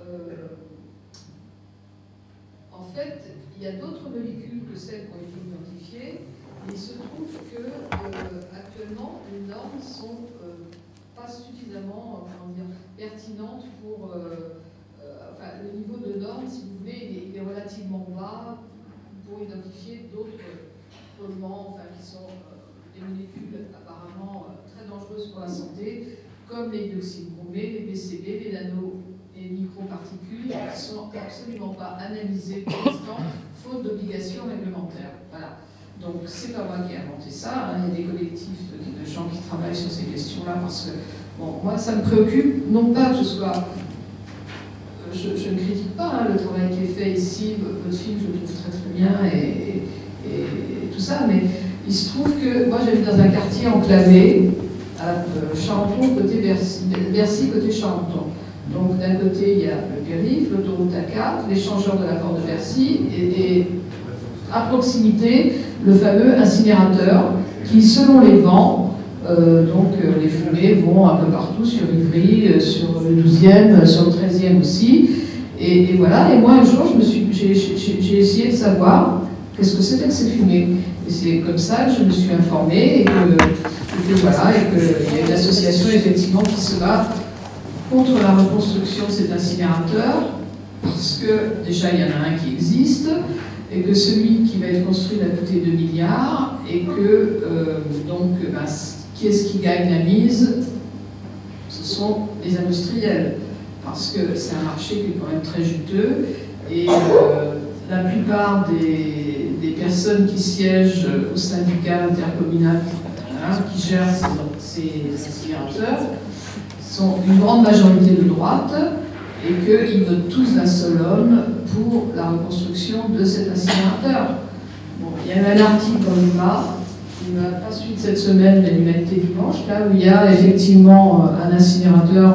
en fait, il y a d'autres molécules que celles qui ont été identifiées. Il se trouve que actuellement, les normes ne sont pas suffisamment pertinentes pour... enfin, le niveau de normes, si vous voulez, il est relativement bas pour identifier d'autres polluants qui sont des molécules apparemment très dangereuses pour la santé, comme les dioxydes bromés, les PCB, les nano et microparticules, qui ne sont absolument pas analysées pour l'instant, faute d'obligations réglementaires. Voilà. Donc, c'est pas moi qui ai inventé ça. Il y a des collectifs de gens qui travaillent sur ces questions-là, parce que, bon, moi, ça me préoccupe, non pas que je sois je ne critique pas hein, le travail qui est fait ici, votre film je le trouve très très bien et tout ça, mais il se trouve que moi j'habite dans un quartier enclavé, à Charenton côté Bercy, Bercy côté Charenton. Donc d'un côté il y a le périph', l'autoroute A4, l'échangeur de la porte de Bercy et à proximité le fameux incinérateur qui selon les vents, les fumées vont un peu partout sur Ivry, sur le 12e, sur le 13e aussi. Et voilà, et moi un jour j'ai essayé de savoir qu'est-ce que c'était que ces fumées. Et c'est comme ça que je me suis informée et qu'il y a une association effectivement qui se bat contre la reconstruction de cet incinérateur, parce que déjà il y en a un qui existe, et que celui qui va être construit va coûter 2 milliards, et que qui est-ce qui gagne la mise? Ce sont les industriels, parce que c'est un marché qui est quand même très juteux, et la plupart des personnes qui siègent au syndicat intercommunal qui gèrent ces incinérateurs sont une grande majorité de droite, et qu'ils votent tous d'un seul homme pour la reconstruction de cet incinérateur. Bon, il y a un article dans l'UMA, il m'a pas suivi cette semaine, l'Humanité Dimanche, là où il y a effectivement un incinérateur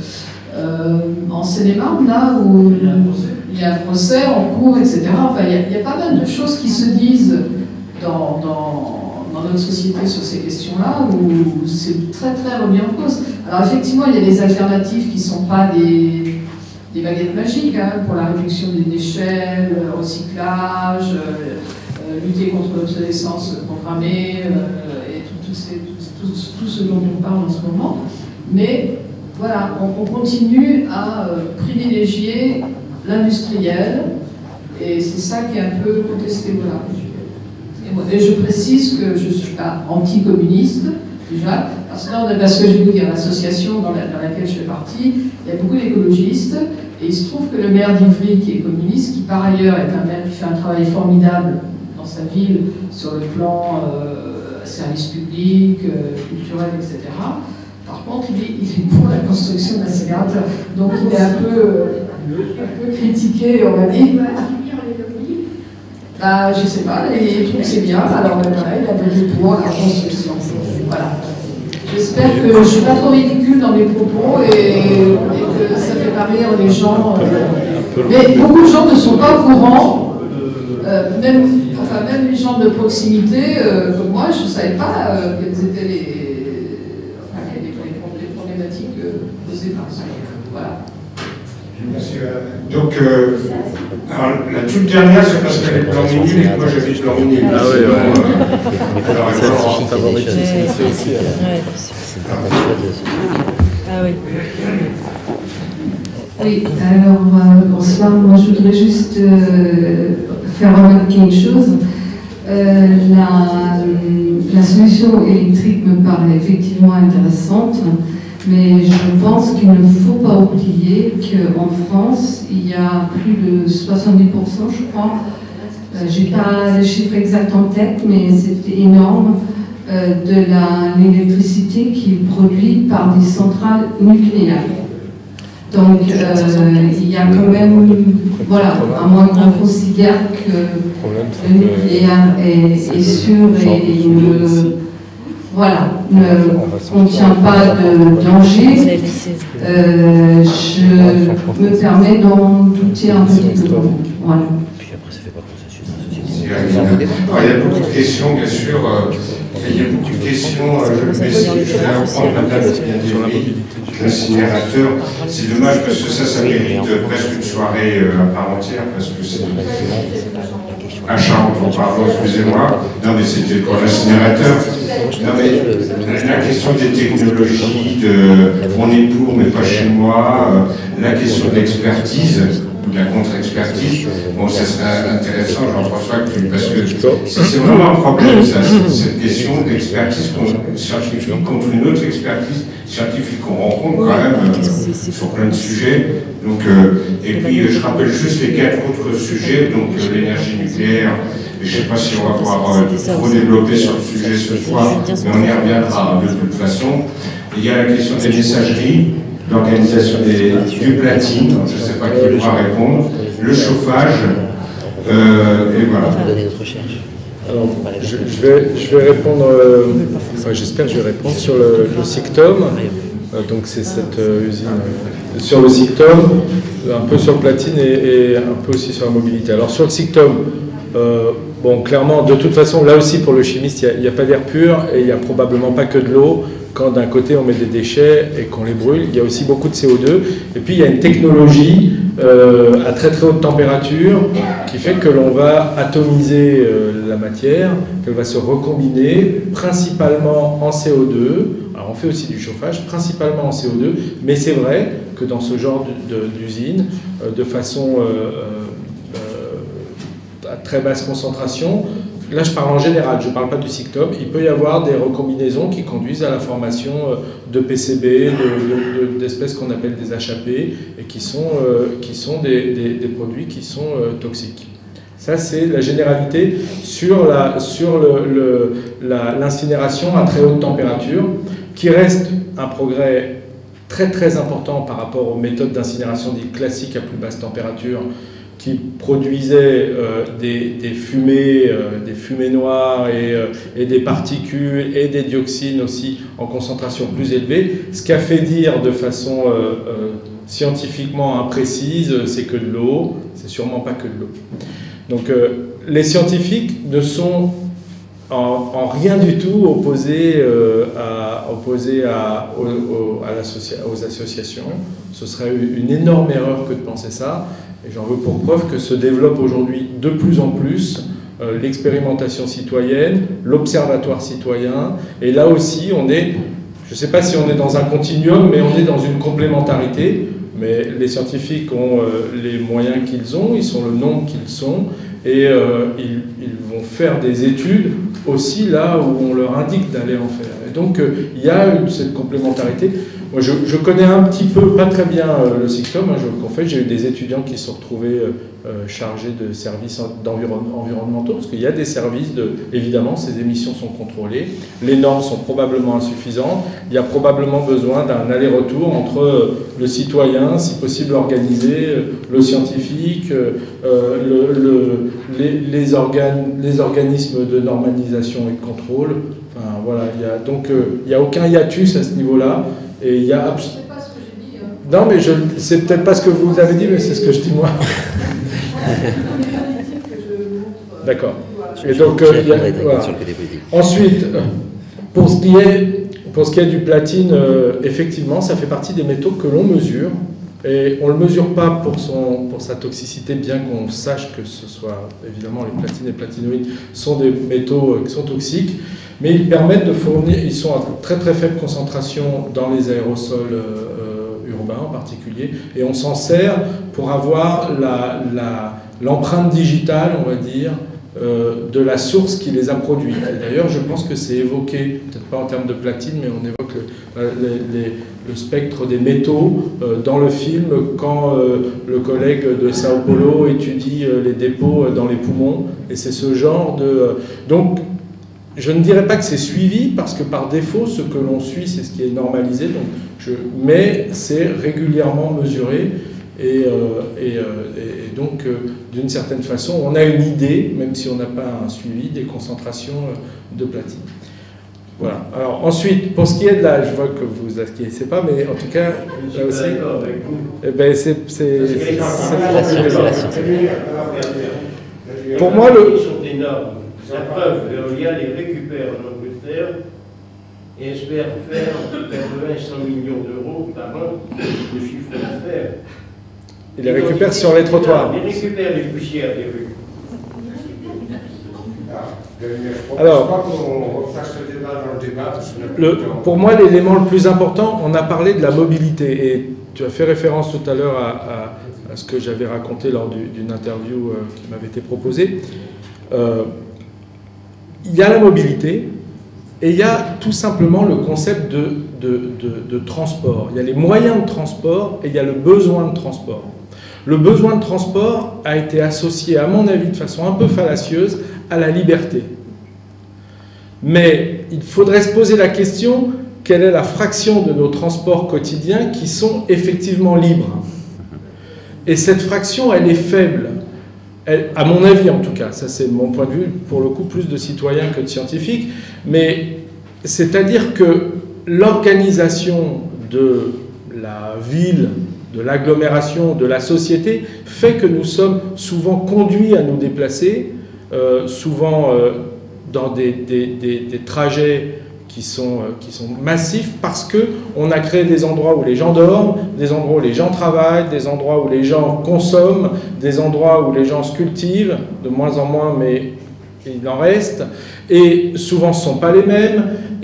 en Seine-et-Marne, là où il y a un procès en cours, etc. Enfin, il y a pas mal de choses qui se disent dans notre société sur ces questions-là, où c'est très très remis en cause. Alors effectivement, il y a des alternatives qui ne sont pas des baguettes magiques hein, pour la réduction des déchets, le recyclage, lutter contre l'obsolescence programmée et tout ce dont on parle en ce moment. Mais voilà, on continue à privilégier l'industriel et c'est ça qui est un peu contesté. Voilà. Et je précise que je ne suis pas anticommuniste, déjà, parce que je vais vous dire, l'association dans laquelle je fais partie, il y a beaucoup d'écologistes, et il se trouve que le maire d'Ivry, qui est communiste, qui par ailleurs est un maire qui fait un travail formidable dans sa ville, sur le plan service public, culturel, etc. Par contre, il est pour la construction d'incinérateurs. Donc il est un peu critiqué, on va dire. Bah, je sais pas, il trouve que c'est bien, alors voilà, il a voté pour la construction. Voilà. J'espère que je ne suis pas trop ridicule dans mes propos et que ça fait pas rire les gens. Mais beaucoup de gens ne sont pas au courant, même les gens de proximité, comme moi, je ne savais pas quelles étaient les problématiques posées par ça. Voilà. Merci. Donc, alors, la toute dernière, c'est parce qu'elle est Blanc-Ménil et que moi j'habite Blanc-Ménil. Ah oui, oui, alors bonsoir, moi je voudrais juste faire remarquer une chose. La solution électrique me paraît effectivement intéressante, mais je pense qu'il ne faut pas oublier qu'en France, il y a plus de 70%, je crois, j'ai pas le chiffre exact en tête, mais c'était énorme, de l'électricité qui est produite par des centrales nucléaires. Donc il y a quand même, voilà, à moins qu'on considère que le nucléaire est sûr et voilà, ne contient pas de danger, je me permets d'en douter un petit peu. Voilà. Alors, il y a beaucoup de questions, bien sûr. Il y a beaucoup de questions. Je vais reprendre la date qui vient d'écrire. L'incinérateur, c'est dommage parce que ça mérite presque une soirée à part entière, parce que c'est à Charenton, pardon, excusez-moi. Non, mais c'était pour l'incinérateur. Non, mais la question des technologies, on est pour, mais pas chez moi, la question de l'expertise, ou de la contre-expertise, bon, ça serait intéressant, Jean-François, parce que c'est vraiment un problème, ça, cette question d'expertise scientifique contre une autre expertise scientifique qu'on rencontre quand même sur plein de sujets. Donc, et puis, je rappelle juste les 4 autres sujets, donc l'énergie nucléaire. Je ne sais pas si on va pouvoir redévelopper sur le sujet ce soir, mais on y reviendra de toute façon. Il y a la question des messageries. l'organisation du platine, je ne sais pas qui pourra répondre, le chauffage, et voilà. Alors, je vais répondre, enfin j'espère que je vais répondre sur le SICTOM. Donc c'est cette usine sur le SICTOM, un peu sur le platine et un peu aussi sur la mobilité. Alors sur le SICTOM, bon clairement, de toute façon, là aussi pour le chimiste, il n'y a pas d'air pur et il n'y a probablement pas que de l'eau. Quand d'un côté on met des déchets et qu'on les brûle, il y a aussi beaucoup de CO2. Et puis il y a une technologie à très très haute température qui fait que l'on va atomiser la matière, qu'elle va se recombiner principalement en CO2. Alors on fait aussi du chauffage, principalement en CO2, mais c'est vrai que dans ce genre d'usine, de façon à très basse concentration, là je parle en général, je ne parle pas du SICTOM, il peut y avoir des recombinaisons qui conduisent à la formation de PCB, d'espèces qu'on appelle des HAP, et qui sont des produits qui sont toxiques. Ça, c'est la généralité sur l'incinération à très haute température, qui reste un progrès très très important par rapport aux méthodes d'incinération dites classiques à plus basse température, qui produisaient des fumées noires et des particules et des dioxines aussi en concentration plus élevée. Ce qu'a fait dire de façon scientifiquement imprécise, c'est que de l'eau, c'est sûrement pas que de l'eau. Donc les scientifiques ne sont en rien du tout opposés aux associations. Ce serait une énorme erreur que de penser ça. Et j'en veux pour preuve que se développe aujourd'hui de plus en plus l'expérimentation citoyenne, l'observatoire citoyen. Et là aussi, on est, je ne sais pas si on est dans un continuum, mais on est dans une complémentarité. Mais les scientifiques ont les moyens qu'ils ont, ils sont le nombre qu'ils sont, et ils vont faire des études aussi là où on leur indique d'aller en faire. Et donc il y a cette complémentarité. Moi, je connais un petit peu, pas très bien le SICTOM. En fait, j'ai eu des étudiants qui se sont retrouvés chargés de services environnementaux, parce qu'il y a des services, évidemment, ces émissions sont contrôlées, les normes sont probablement insuffisantes, il y a probablement besoin d'un aller-retour entre le citoyen, si possible organisé, le scientifique, les organismes de normalisation et de contrôle. Enfin, voilà, donc il n'y a aucun hiatus à ce niveau-là. Et il y a C'est pas ce que j'ai dit. Non, mais c'est peut-être pas ce que vous avez dit, mais c'est ce que je dis moi. D'accord. Et donc, voilà. Ensuite, pour ce qui est du platine, effectivement, ça fait partie des métaux que l'on mesure. Et on ne le mesure pas pour sa toxicité, bien qu'on sache que ce soit, évidemment, les platines et platinoïdes sont des métaux qui sont toxiques. Mais ils permettent de fournir, ils sont à très très faible concentration dans les aérosols urbains en particulier, et on s'en sert pour avoir l'empreinte digitale, on va dire, de la source qui les a produits. D'ailleurs, je pense que c'est évoqué, peut-être pas en termes de platine, mais on évoque le spectre des métaux dans le film quand le collègue de Sao Paulo étudie les dépôts dans les poumons, et c'est ce genre de... Donc, je ne dirais pas que c'est suivi, parce que par défaut, ce que l'on suit, c'est ce qui est normalisé, mais c'est régulièrement mesuré, et donc, d'une certaine façon, on a une idée, même si on n'a pas un suivi, des concentrations de platine. Voilà. Alors ensuite, pour ce qui est de la... Je vois que vous ne acquiescez pas, mais en tout cas, là aussi... Eh ben, pour moi, la preuve, Veolia les récupère en Angleterre et espère faire 100 millions d'euros par an de chiffre d'affaires. Il les récupère sur les trottoirs. Il récupère les poussières des rues. Alors, pour moi, l'élément le plus important, on a parlé de la mobilité, et tu as fait référence tout à l'heure à ce que j'avais raconté lors d'une interview qui m'avait été proposée. Il y a la mobilité et il y a tout simplement le concept de transport. Il y a les moyens de transport et il y a le besoin de transport. Le besoin de transport a été associé, à mon avis, de façon un peu fallacieuse, à la liberté. Mais il faudrait se poser la question, quelle est la fraction de nos transports quotidiens qui sont effectivement libres. Et cette fraction, elle est faible. À mon avis en tout cas, ça c'est mon point de vue, pour le coup plus de citoyen que de scientifique, mais c'est-à-dire que l'organisation de la ville, de l'agglomération, de la société, fait que nous sommes souvent conduits à nous déplacer, souvent dans des trajets qui sont massifs parce qu'on a créé des endroits où les gens dorment, des endroits où les gens travaillent, des endroits où les gens consomment, des endroits où les gens se cultivent, de moins en moins, mais il en reste, et souvent ce ne sont pas les mêmes,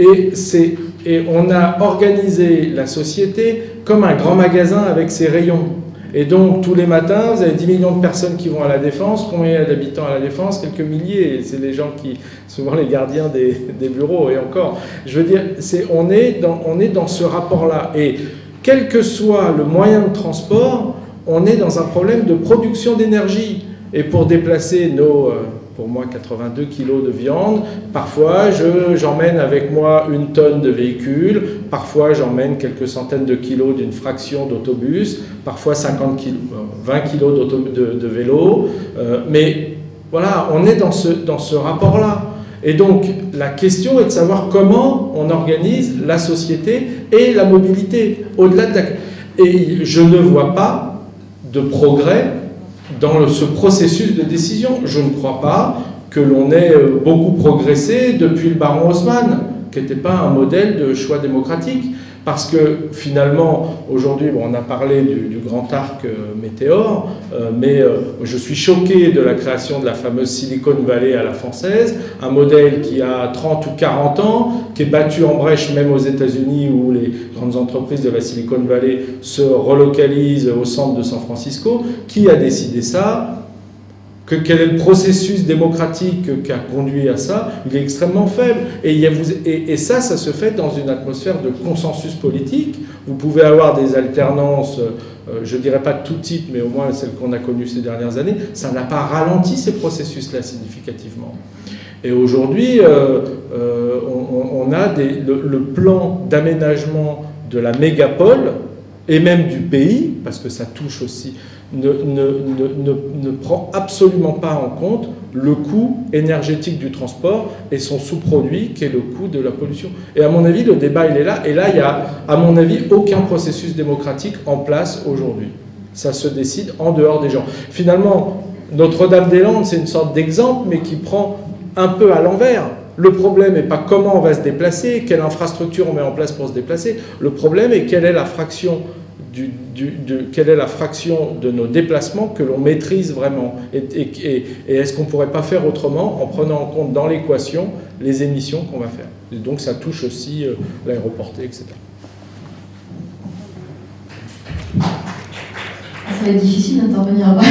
et on a organisé la société comme un grand magasin avec ses rayons. Et donc, tous les matins, vous avez 10 millions de personnes qui vont à la Défense. Combien il y a d'habitants à la Défense? Quelques milliers. C'est les gens qui, souvent les gardiens des bureaux, et encore. Je veux dire, on est dans ce rapport-là. Et quel que soit le moyen de transport, on est dans un problème de production d'énergie. Et pour déplacer pour moi, 82 kilos de viande, parfois j'emmène avec moi 1 tonne de véhicule, parfois j'emmène quelques centaines de kilos d'une fraction d'autobus, parfois 20 kilos de vélo, mais voilà, on est dans ce rapport-là. Et donc, la question est de savoir comment on organise la société et la mobilité, au-delà de Et je ne vois pas de progrès dans ce processus de décision. Je ne crois pas que l'on ait beaucoup progressé depuis le baron Haussmann, qui n'était pas un modèle de choix démocratique. Parce que finalement, aujourd'hui, on a parlé du grand arc Météore, mais je suis choqué de la création de la fameuse Silicon Valley à la française, un modèle qui a 30 ou 40 ans, qui est battu en brèche même aux États-Unis où les grandes entreprises de la Silicon Valley se relocalisent au centre de San Francisco. Qui a décidé ça? Quel est le processus démocratique qui a conduit à ça? Il est extrêmement faible. Et ça se fait dans une atmosphère de consensus politique. Vous pouvez avoir des alternances, je ne dirais pas de tout type, mais au moins celles qu'on a connues ces dernières années. Ça n'a pas ralenti ces processus-là significativement. Et aujourd'hui, on a le plan d'aménagement de la mégapole, et même du pays, parce que ça touche aussi, ne prend absolument pas en compte le coût énergétique du transport et son sous-produit qui est le coût de la pollution. Et à mon avis, le débat il est là, et là il n'y a, à mon avis, aucun processus démocratique en place aujourd'hui. Ça se décide en dehors des gens. Finalement, Notre-Dame-des-Landes, c'est une sorte d'exemple, mais qui prend un peu à l'envers. Le problème n'est pas comment on va se déplacer, quelle infrastructure on met en place pour se déplacer. Le problème est quelle est la fraction de nos déplacements que l'on maîtrise vraiment. Et est-ce qu'on ne pourrait pas faire autrement en prenant en compte dans l'équation les émissions qu'on va faire. Et donc ça touche aussi l'aéroporté, etc. Ça va être difficile d'intervenir là.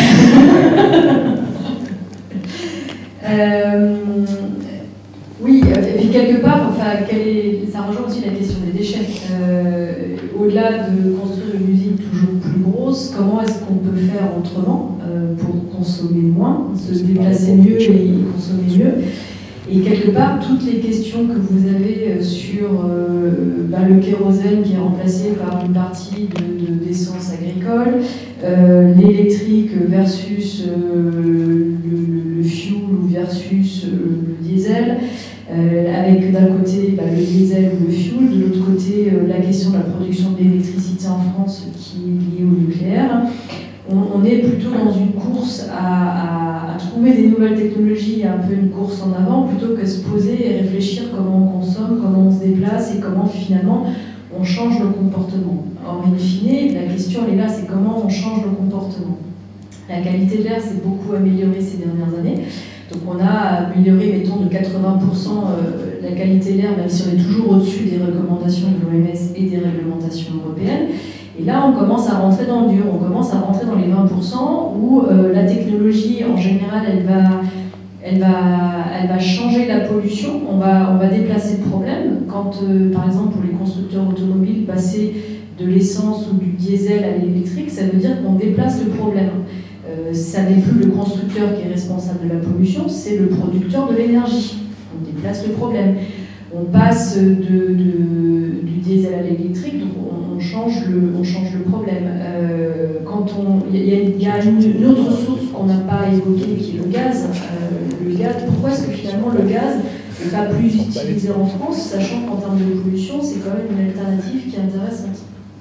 Oui, et puis quelque part, enfin, ça rejoint aussi la question des déchets. Au-delà de construire une usine toujours plus grosse, comment est-ce qu'on peut faire autrement pour consommer moins, se déplacer mieux et consommer mieux? Et quelque part, toutes les questions que vous avez sur le kérosène qui est remplacé par une partie d'essence agricole, l'électrique versus le fuel versus le diesel, avec d'un côté le diesel ou le fuel, de l'autre côté la question de la production d'électricité en France qui est liée au nucléaire. On est plutôt dans une course à trouver des nouvelles technologies, un peu une course en avant, plutôt que se poser et réfléchir comment on consomme, comment on se déplace et comment finalement on change nos comportements. Or, in fine, la question elle est là, c'est comment on change nos comportements. La qualité de l'air s'est beaucoup améliorée ces dernières années. Donc on a amélioré, mettons, de 80% la qualité de l'air, même si on est toujours au-dessus des recommandations de l'OMS et des réglementations européennes. Et là, on commence à rentrer dans le dur, on commence à rentrer dans les 20% où la technologie, en général, elle va changer la pollution, on va déplacer le problème. Quand, par exemple, pour les constructeurs automobiles, passer de l'essence ou du diesel à l'électrique, ça veut dire qu'on déplace le problème. Ça n'est plus le constructeur qui est responsable de la pollution, c'est le producteur de l'énergie. On déplace le problème. on passe du diesel à l'électrique, donc on change le problème. Il y a une autre source qu'on n'a pas évoquée qui est le gaz. Pourquoi est-ce que finalement le gaz n'est pas plus utilisé en France, sachant qu'en termes de pollution, c'est quand même une alternative qui est intéressante.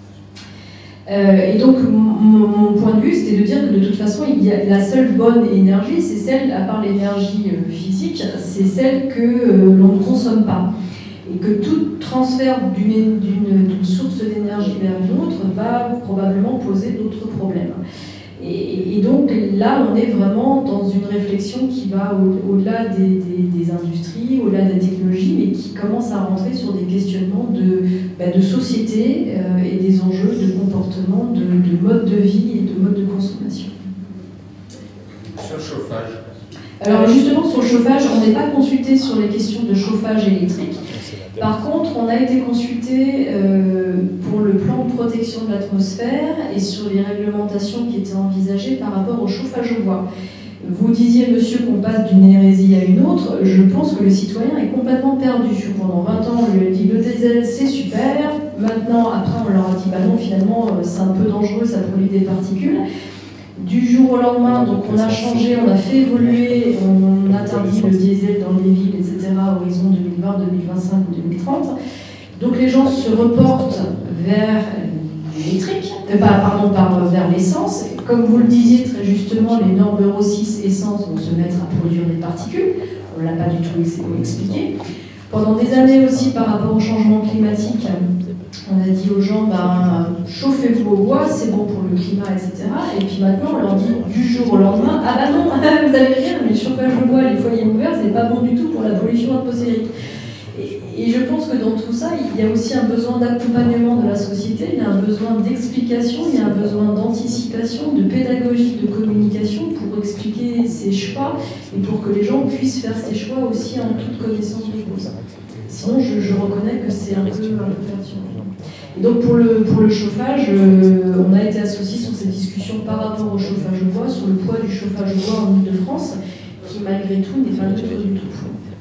Et donc mon point de vue, c'était de dire que de toute façon, la seule bonne énergie, c'est celle, à part l'énergie physique, c'est celle que l'on ne consomme pas. Et que tout transfert d'une source d'énergie vers une autre va probablement poser d'autres problèmes. Et donc là, on est vraiment dans une réflexion qui va au-delà des industries, au-delà des technologies, mais qui commence à rentrer sur des questionnements de société et des enjeux de comportement, de mode de vie et de mode de consommation. Sur le chauffage. Alors justement, sur le chauffage, on n'est pas consulté sur les questions de chauffage électrique. Par contre, on a été consulté pour le plan de protection de l'atmosphère et sur les réglementations qui étaient envisagées par rapport au chauffage au bois. Vous disiez, monsieur, qu'on passe d'une hérésie à une autre. Je pense que le citoyen est complètement perdu. Pendant 20 ans, on lui a dit le diesel, c'est super. Maintenant, après, on leur a dit, bah non, finalement, c'est un peu dangereux, ça produit des particules. Du jour au lendemain, donc on a changé, on a fait évoluer, on interdit le diesel dans les villes, etc., à horizon 2020, 2025 ou 2030. Donc les gens se reportent vers l'électrique, vers l'essence. Comme vous le disiez très justement, les normes Euro 6 essence vont se mettre à produire des particules. On ne l'a pas du tout expliqué. Pendant des années aussi, par rapport au changement climatique, on a dit aux gens, chauffez-vous au bois, c'est bon pour le climat, etc. Et puis maintenant, on leur dit du jour au lendemain, ah bah non, vous allez rire, mais le chauffage au bois, les foyers ouverts, c'est pas bon du tout pour la pollution atmosphérique. Et je pense que dans tout ça, il y a aussi un besoin d'accompagnement de la société, il y a un besoin d'explication, il y a un besoin d'anticipation, de pédagogie, de communication pour expliquer ses choix et pour que les gens puissent faire ces choix aussi en toute connaissance de cause. Sinon, je reconnais que c'est un peu perturbant. Et donc pour le chauffage, on a été associé sur ces discussions par rapport au chauffage au bois, sur le poids du chauffage au bois en Ile-de-France, qui malgré tout n'est pas neutre du tout.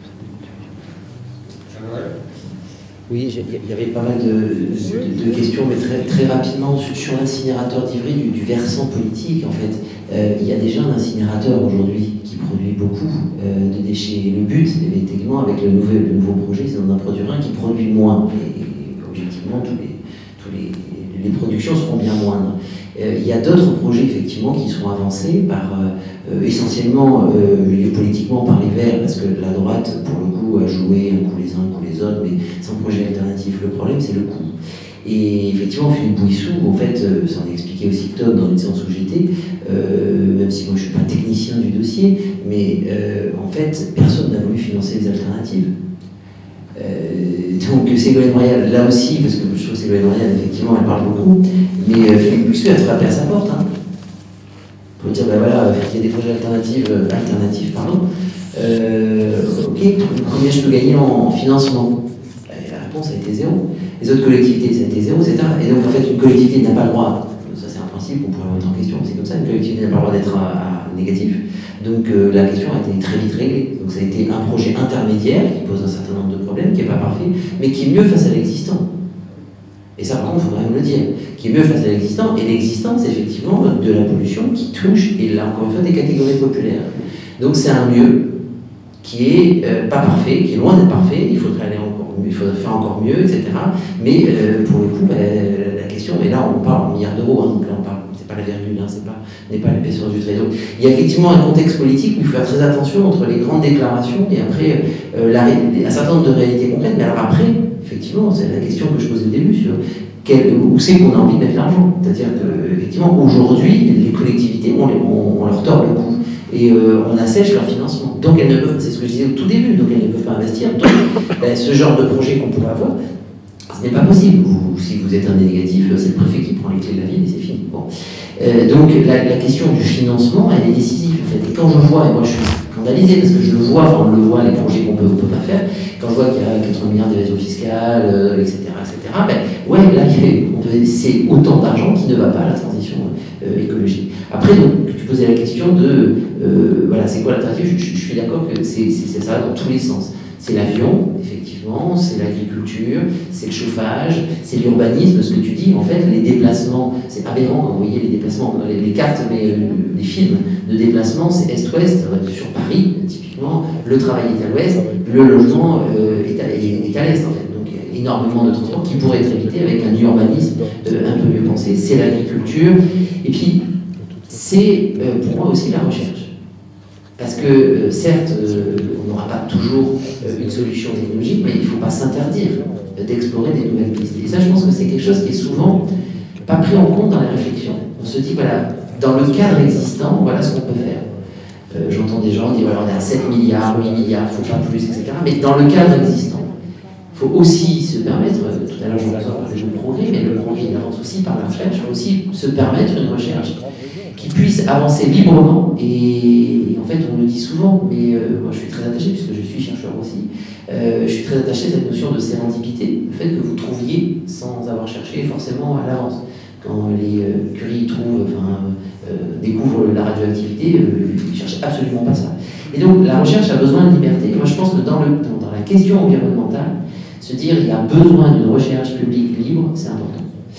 Oui, il y avait pas mal de questions, mais très rapidement sur l'incinérateur d'Ivry, du versant politique, en fait. Il y a déjà un incinérateur aujourd'hui qui produit beaucoup de déchets. Le but, effectivement, avec le nouveau projet, c'est d'en produire un qui produit moins. Et objectivement, les productions seront bien moindres. Il y a d'autres projets, effectivement, qui sont avancés essentiellement politiquement par les Verts, parce que la droite, pour le coup, a joué un coup les uns, un coup les autres, mais sans projet alternatif. Le problème, c'est le coût. Et effectivement, Philippe Bouissou, en fait, ça en a expliqué aussi Tom dans une séance où j'étais, même si moi je ne suis pas technicien du dossier, mais en fait, personne n'a voulu financer les alternatives. Donc Ségolène Royal, là aussi, parce que je trouve que Ségolène Royal, effectivement, elle parle beaucoup, mais Philippe Bouissou a frappé à sa porte. Pour dire, ben voilà, il y a des projets alternatifs, ok, combien je peux gagner en financement? Et la réponse a été zéro. Les autres collectivités, ça a été zéro, etc. Et donc, en fait, une collectivité n'a pas le droit, ça c'est un principe qu'on pourrait remettre en question, c'est comme ça, une collectivité n'a pas le droit d'être à négatif. Donc, la question a été très vite réglée. Donc, ça a été un projet intermédiaire qui pose un certain nombre de problèmes, qui n'est pas parfait, mais qui est mieux face à l'existant. Et ça, par contre, il faudrait me le dire, qui est mieux face à l'existant, et l'existant, c'est effectivement de la pollution qui touche, et là, encore une fois, des catégories populaires. Donc, c'est un mieux qui est pas parfait, qui est loin d'être parfait, il faudrait faire encore mieux, etc. Mais pour le coup, la question, et là on parle en milliards d'euros, donc là on parle, c'est pas la virgule, n'est pas l'épaisseur du trait. Donc il y a effectivement un contexte politique où il faut faire très attention entre les grandes déclarations et après un certain nombre de réalités concrètes. Mais alors après, effectivement, c'est la question que je posais au début sur où c'est qu'on a envie de mettre l'argent. C'est-à-dire qu'effectivement, aujourd'hui, les collectivités, on leur tord le cou. Et on assèche leur financement. Donc elles ne peuvent, c'est ce que je disais au tout début, donc elles ne peuvent pas investir. Donc ce genre de projet qu'on pourrait avoir, ce n'est pas possible. Si vous êtes un négatif, c'est le préfet qui prend les clés de la ville et c'est fini. Bon. Donc la question du financement, elle est décisive en fait. Et quand je vois, et moi je suis scandalisé parce que je le vois, enfin on le voit, les projets qu'on peut ou peut pas faire, quand je vois qu'il y a 80 milliards d'évasion fiscale, etc., ben ouais, là c'est autant d'argent qui ne va pas à la transition écologique. Après, donc, tu posais la question de, voilà, c'est quoi l'alternative? Je suis d'accord que c'est ça dans tous les sens. C'est l'avion, effectivement, c'est l'agriculture, c'est le chauffage, c'est l'urbanisme, ce que tu dis, en fait, les déplacements, c'est aberrant quand vous voyez les déplacements, les cartes, mais les films de déplacement, c'est est-ouest, sur Paris, typiquement, le travail est à l'ouest, le logement est à l'est, en fait. Donc, il y a énormément de transports qui pourraient être évités avec un urbanisme un peu mieux pensé. C'est l'agriculture, et puis, c'est pour moi aussi la recherche. Parce que, certes, on n'aura pas toujours une solution technologique, mais il ne faut pas s'interdire d'explorer des nouvelles pistes. Et ça, je pense que c'est quelque chose qui est souvent pas pris en compte dans la réflexion. On se dit, voilà, dans le cadre existant, voilà ce qu'on peut faire. J'entends des gens dire, voilà, on est à 7 milliards, 8 milliards, il ne faut pas plus, etc. Mais dans le cadre existant, il faut aussi se permettre, tout à l'heure je vous parlais du progrès, mais le progrès il avance aussi par la recherche, il faut aussi se permettre une recherche qui puisse avancer librement, et en fait on le dit souvent, mais moi je suis très attaché, puisque je suis chercheur aussi, je suis très attaché à cette notion de sérendipité, le fait que vous trouviez sans avoir cherché forcément à l'avance. Quand les Curie découvrent la radioactivité, ils ne cherchent absolument pas ça. Et donc la recherche a besoin de liberté. Moi je pense que dans la question environnementale, se dire il y a besoin d'une recherche publique libre, c'est important.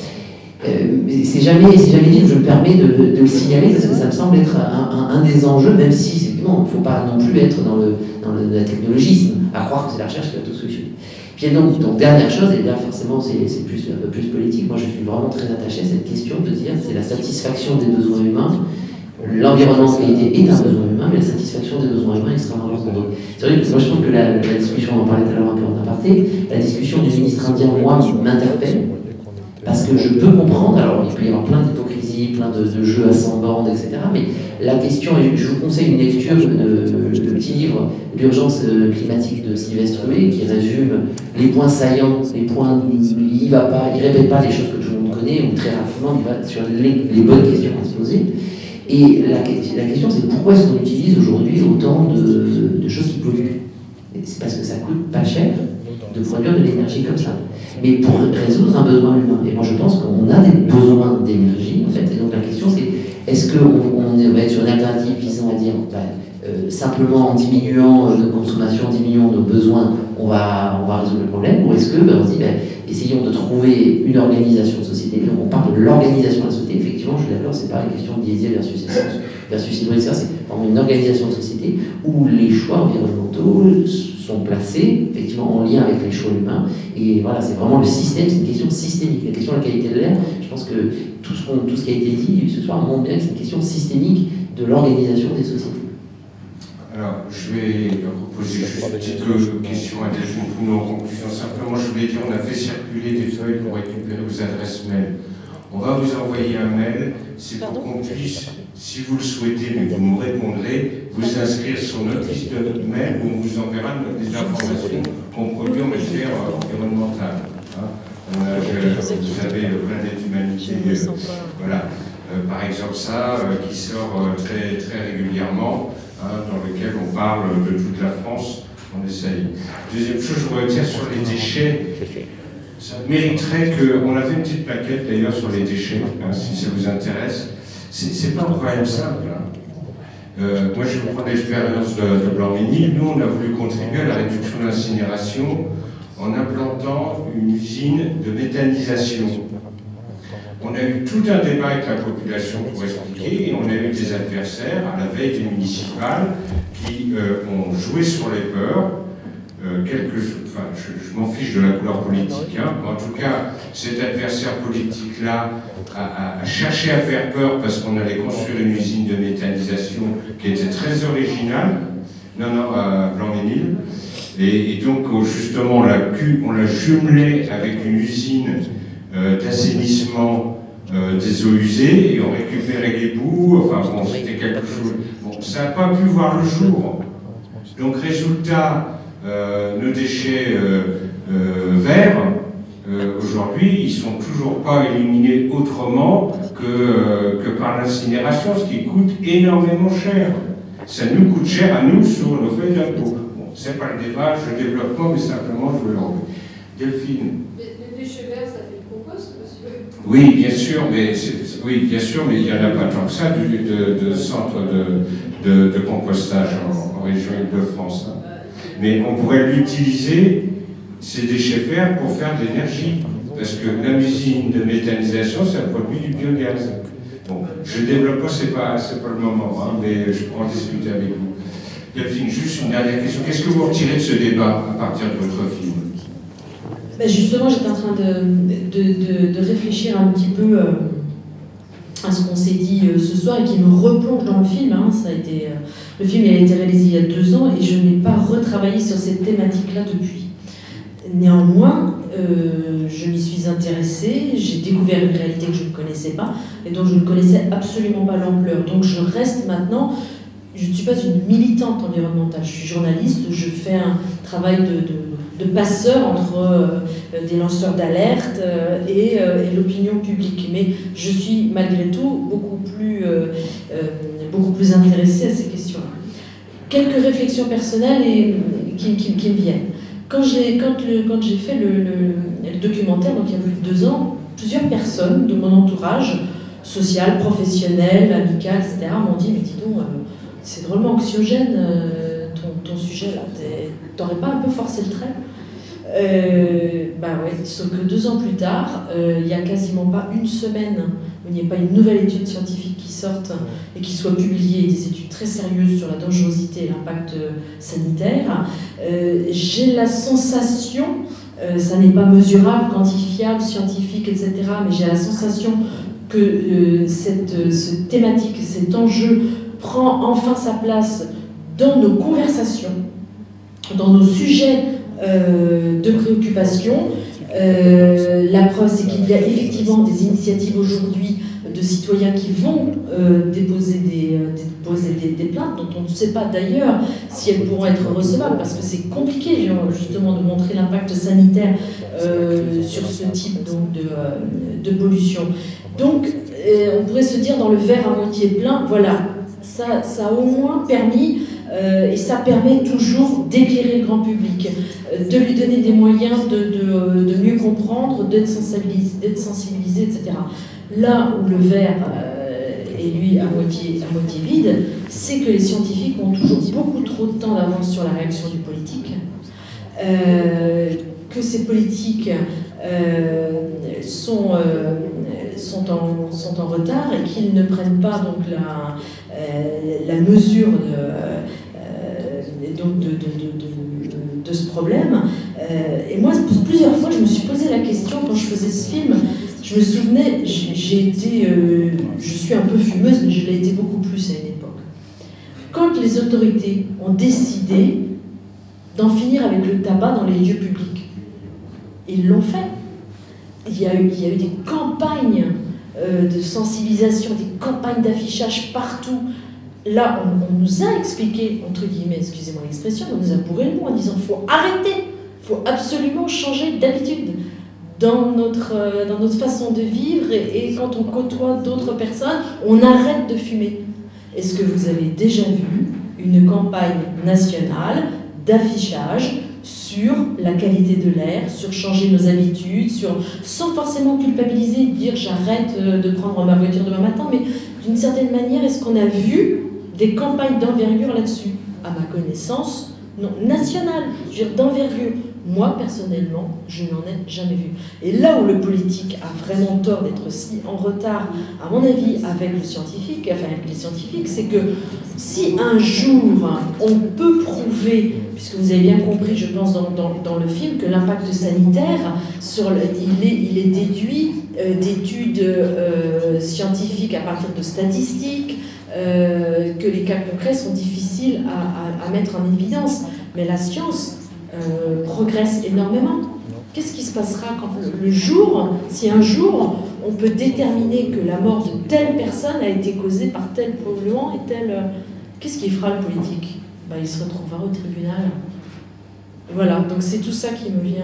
C'est jamais dit, je me permets de le signaler parce que ça me semble être un des enjeux, même si effectivement il ne faut pas non plus être dans le technologisme, à croire que c'est la recherche qui va tout solutionner. Puis donc dernière chose, et là forcément c'est un peu plus politique, moi je suis vraiment très attaché à cette question de dire c'est la satisfaction des besoins humains. L'environnement de qualité est un besoin humain, mais la satisfaction des besoins humains est extrêmement importante. C'est vrai que moi je trouve que la discussion, on en parlait tout à l'heure un peu en aparté, la discussion du ministre indien, moi, m'interpelle, parce que je peux comprendre, alors il peut y avoir plein d'hypocrisie, plein de jeux à 100 bandes, etc. Mais la question, et je vous conseille une lecture de petit livre, L'urgence climatique de Sylvestre Huet, qui résume les points saillants, les points, il répète pas les choses que tout le monde connaît, ou très rapidement, il va sur les bonnes questions à se poser. Et la question, c'est pourquoi est-ce qu'on utilise aujourd'hui autant de choses qui polluent? C'est parce que ça coûte pas cher de produire de l'énergie comme ça. Mais pour résoudre un besoin humain. Et moi, je pense qu'on a des besoins d'énergie, en fait. Et donc, la question, c'est est-ce qu'on va être sur une alternative visant à dire simplement en diminuant nos consommations, en diminuant nos besoins, on va résoudre le problème? Ou est-ce que on se dit, essayons de trouver une organisation de société? Donc, on parle de l'organisation de la société. Effectivement, je suis d'accord, c'est pas une question de diesel versus hybride, c'est vraiment une organisation de société où les choix environnementaux sont placés effectivement en lien avec les choix humains. Et voilà, c'est vraiment le système, c'est une question systémique. La question de la qualité de l'air, je pense que tout ce qui a été dit ce soir montre bien que c'est une question systémique de l'organisation des sociétés. Alors, je vais poser juste une petite question à Delphine pour nous en conclusion. Simplement, je voulais dire, on a fait circuler des feuilles pour récupérer vos adresses mail. On va vous envoyer un mail, c'est pour qu'on puisse, si vous le souhaitez, mais vous nous répondrez, vous inscrire sur notre liste de mail où on vous enverra des informations qu'on produit en matière environnementale. Vous avez plein d'aide humanité, voilà. Par exemple ça, qui sort très, très régulièrement, dans lequel on parle de toute la France, on essaye. Deuxième chose, je voudrais dire sur les déchets. Ça mériterait qu'on a fait une petite plaquette d'ailleurs sur les déchets, si ça vous intéresse. C'est pas un problème simple. Moi je vous prends l'expérience de Blanc-Ménil. Nous on a voulu contribuer à la réduction de l'incinération en implantant une usine de méthanisation. On a eu tout un débat avec la population pour expliquer, et on a eu des adversaires à la veille des municipales qui ont joué sur les peurs. Je m'en fiche de la couleur politique, mais en tout cas, cet adversaire politique-là a cherché à faire peur parce qu'on allait construire une usine de méthanisation qui était très originale, à Blanc-Ménil, et donc justement on l'a jumelé avec une usine d'assainissement des eaux usées, et on récupérait les bouts, c'était quelque chose. Bon, ça n'a pas pu voir le jour. Donc résultat, nos déchets verts, aujourd'hui, ils ne sont toujours pas éliminés autrement que par l'incinération, ce qui coûte énormément cher. Ça nous coûte cher à nous sur nos feuilles d'impôt. Bon, c'est pas le débat, je ne développe pas, mais simplement je veux l'enlever. Delphine. Les déchets verts, ça fait le compost, monsieur? Oui, bien sûr, mais il n'y en a pas tant que ça de centres de compostage en région Île-de-France. mais on pourrait l'utiliser, ces déchets verts, pour faire de l'énergie. Parce que la usine de méthanisation, ça produit du biogaz. Bon, je ne développe pas, c'est pas le moment, hein, mais je pourrais en discuter avec vous. Delphine, juste une dernière question. Qu'est-ce que vous retirez de ce débat à partir de votre film? Ben justement, j'étais en train de réfléchir un petit peu à ce qu'on s'est dit ce soir et qui me replonge dans le film. Hein. Ça a été, le film a été réalisé il y a 2 ans et je n'ai pas retravaillé sur cette thématique-là depuis. Néanmoins, je m'y suis intéressée, j'ai découvert une réalité que je ne connaissais pas et dont je ne connaissais absolument pas l'ampleur. Donc je reste maintenant, je ne suis pas une militante environnementale, je suis journaliste, je fais un travail de passeur entre des lanceurs d'alerte et l'opinion publique. Mais je suis malgré tout beaucoup plus intéressée à ces questions-là. Quelques réflexions personnelles qui me viennent. Quand j'ai fait le documentaire, donc il y a plus de 2 ans, plusieurs personnes de mon entourage, social, professionnel, amical, etc., m'ont dit, mais dis donc, c'est drôlement anxiogène ton sujet là, t'aurais pas un peu forcé le trait? Bah ouais, sauf que 2 ans plus tard, il n'y a quasiment pas une semaine où il n'y ait pas une nouvelle étude scientifique qui sorte et qui soit publiée, des études très sérieuses sur la dangerosité et l'impact sanitaire. J'ai la sensation, ça n'est pas mesurable, quantifiable, scientifique, etc., mais j'ai la sensation que cette thématique, cet enjeu prend enfin sa place dans nos conversations, dans nos sujets de préoccupation. La preuve, c'est qu'il y a effectivement des initiatives aujourd'hui de citoyens qui vont déposer des plaintes, dont on ne sait pas d'ailleurs si elles pourront être recevables, parce que c'est compliqué justement de montrer l'impact sanitaire sur ce type donc, de pollution. Donc on pourrait se dire dans le verre à moitié plein, voilà, ça a au moins permis, et ça permet toujours d'éclairer le grand public, de lui donner des moyens de mieux comprendre, d'être sensibilisé, etc. Là où le verre est lui à moitié vide, c'est que les scientifiques ont toujours beaucoup trop de temps d'avance sur la réaction du politique, que ces politiques sont en retard et qu'ils ne prennent pas donc la mesure de ce problème. Et moi, plusieurs fois, je me suis posé la question quand je faisais ce film. Je me souvenais, je suis un peu fumeuse, mais je l'ai été beaucoup plus à une époque. Quand les autorités ont décidé d'en finir avec le tabac dans les lieux publics, ils l'ont fait. Il y a eu des campagnes de sensibilisation, des campagnes d'affichage partout. Là, on nous a expliqué, entre guillemets, excusez-moi l'expression, on nous a bourré le mot en disant « faut arrêter, il faut absolument changer d'habitude dans notre façon de vivre et quand on côtoie d'autres personnes, on arrête de fumer ». Est-ce que vous avez déjà vu une campagne nationale d'affichage sur la qualité de l'air, sur changer nos habitudes, sans forcément culpabiliser, dire j'arrête de prendre ma voiture demain matin, mais d'une certaine manière, est-ce qu'on a vu des campagnes d'envergure là-dessus? À ma connaissance, non, nationale, je veux dire d'envergure. Moi, personnellement, je n'en ai jamais vu. Et là où le politique a vraiment tort d'être si en retard, à mon avis, avec les scientifiques, c'est que si un jour on peut prouver, puisque vous avez bien compris, je pense, dans le film, que l'impact sanitaire, il est déduit d'études scientifiques à partir de statistiques, que les cas concrets sont difficiles à mettre en évidence. Mais la science progresse énormément. Qu'est-ce qui se passera quand si un jour on peut déterminer que la mort de telle personne a été causée par tel polluant et tel... Qu'est-ce qui fera le politique? Il se retrouvera au tribunal. Voilà, donc c'est tout ça qui me vient.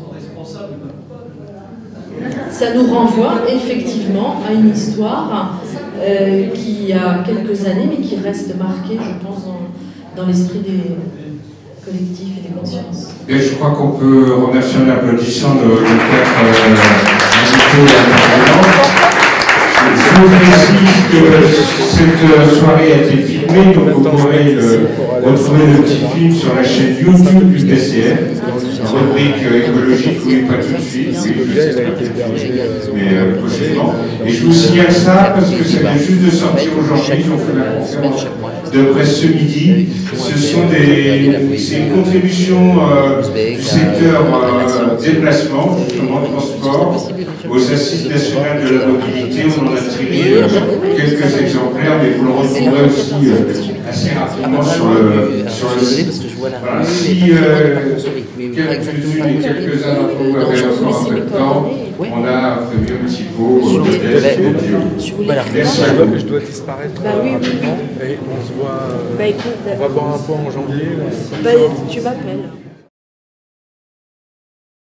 Ça nous renvoie effectivement à une histoire qui a quelques années, mais qui reste marquée, je pense, dans l'esprit des collectifs et des consciences. Et je crois qu'on peut remercier en applaudissant nos 4 invités intervenants. Je précise que cette soirée a été filmée retrouver, donc vous pourrez retrouver le petit film sur la chaîne YouTube du PCF, rubrique écologique, oui, pas tout de suite, oui, mais prochainement. Et je vous signale ça parce que ça vient juste de sortir aujourd'hui, ils ont fait la conférence de presse ce midi. C'est une contribution du secteur déplacement, justement transport, aux assises nationales de la mobilité. On en a tiré quelques exemplaires, mais vous le retrouverez aussi assez rapidement sur le site. Voilà. Si quelques-unes et quelques-uns d'entre vous avaient encore un peu de temps, on a prévu un petit pot de test. Merci. Je dois disparaître rapidement et on se voit. On va boire un pot en janvier. Tu m'appelles.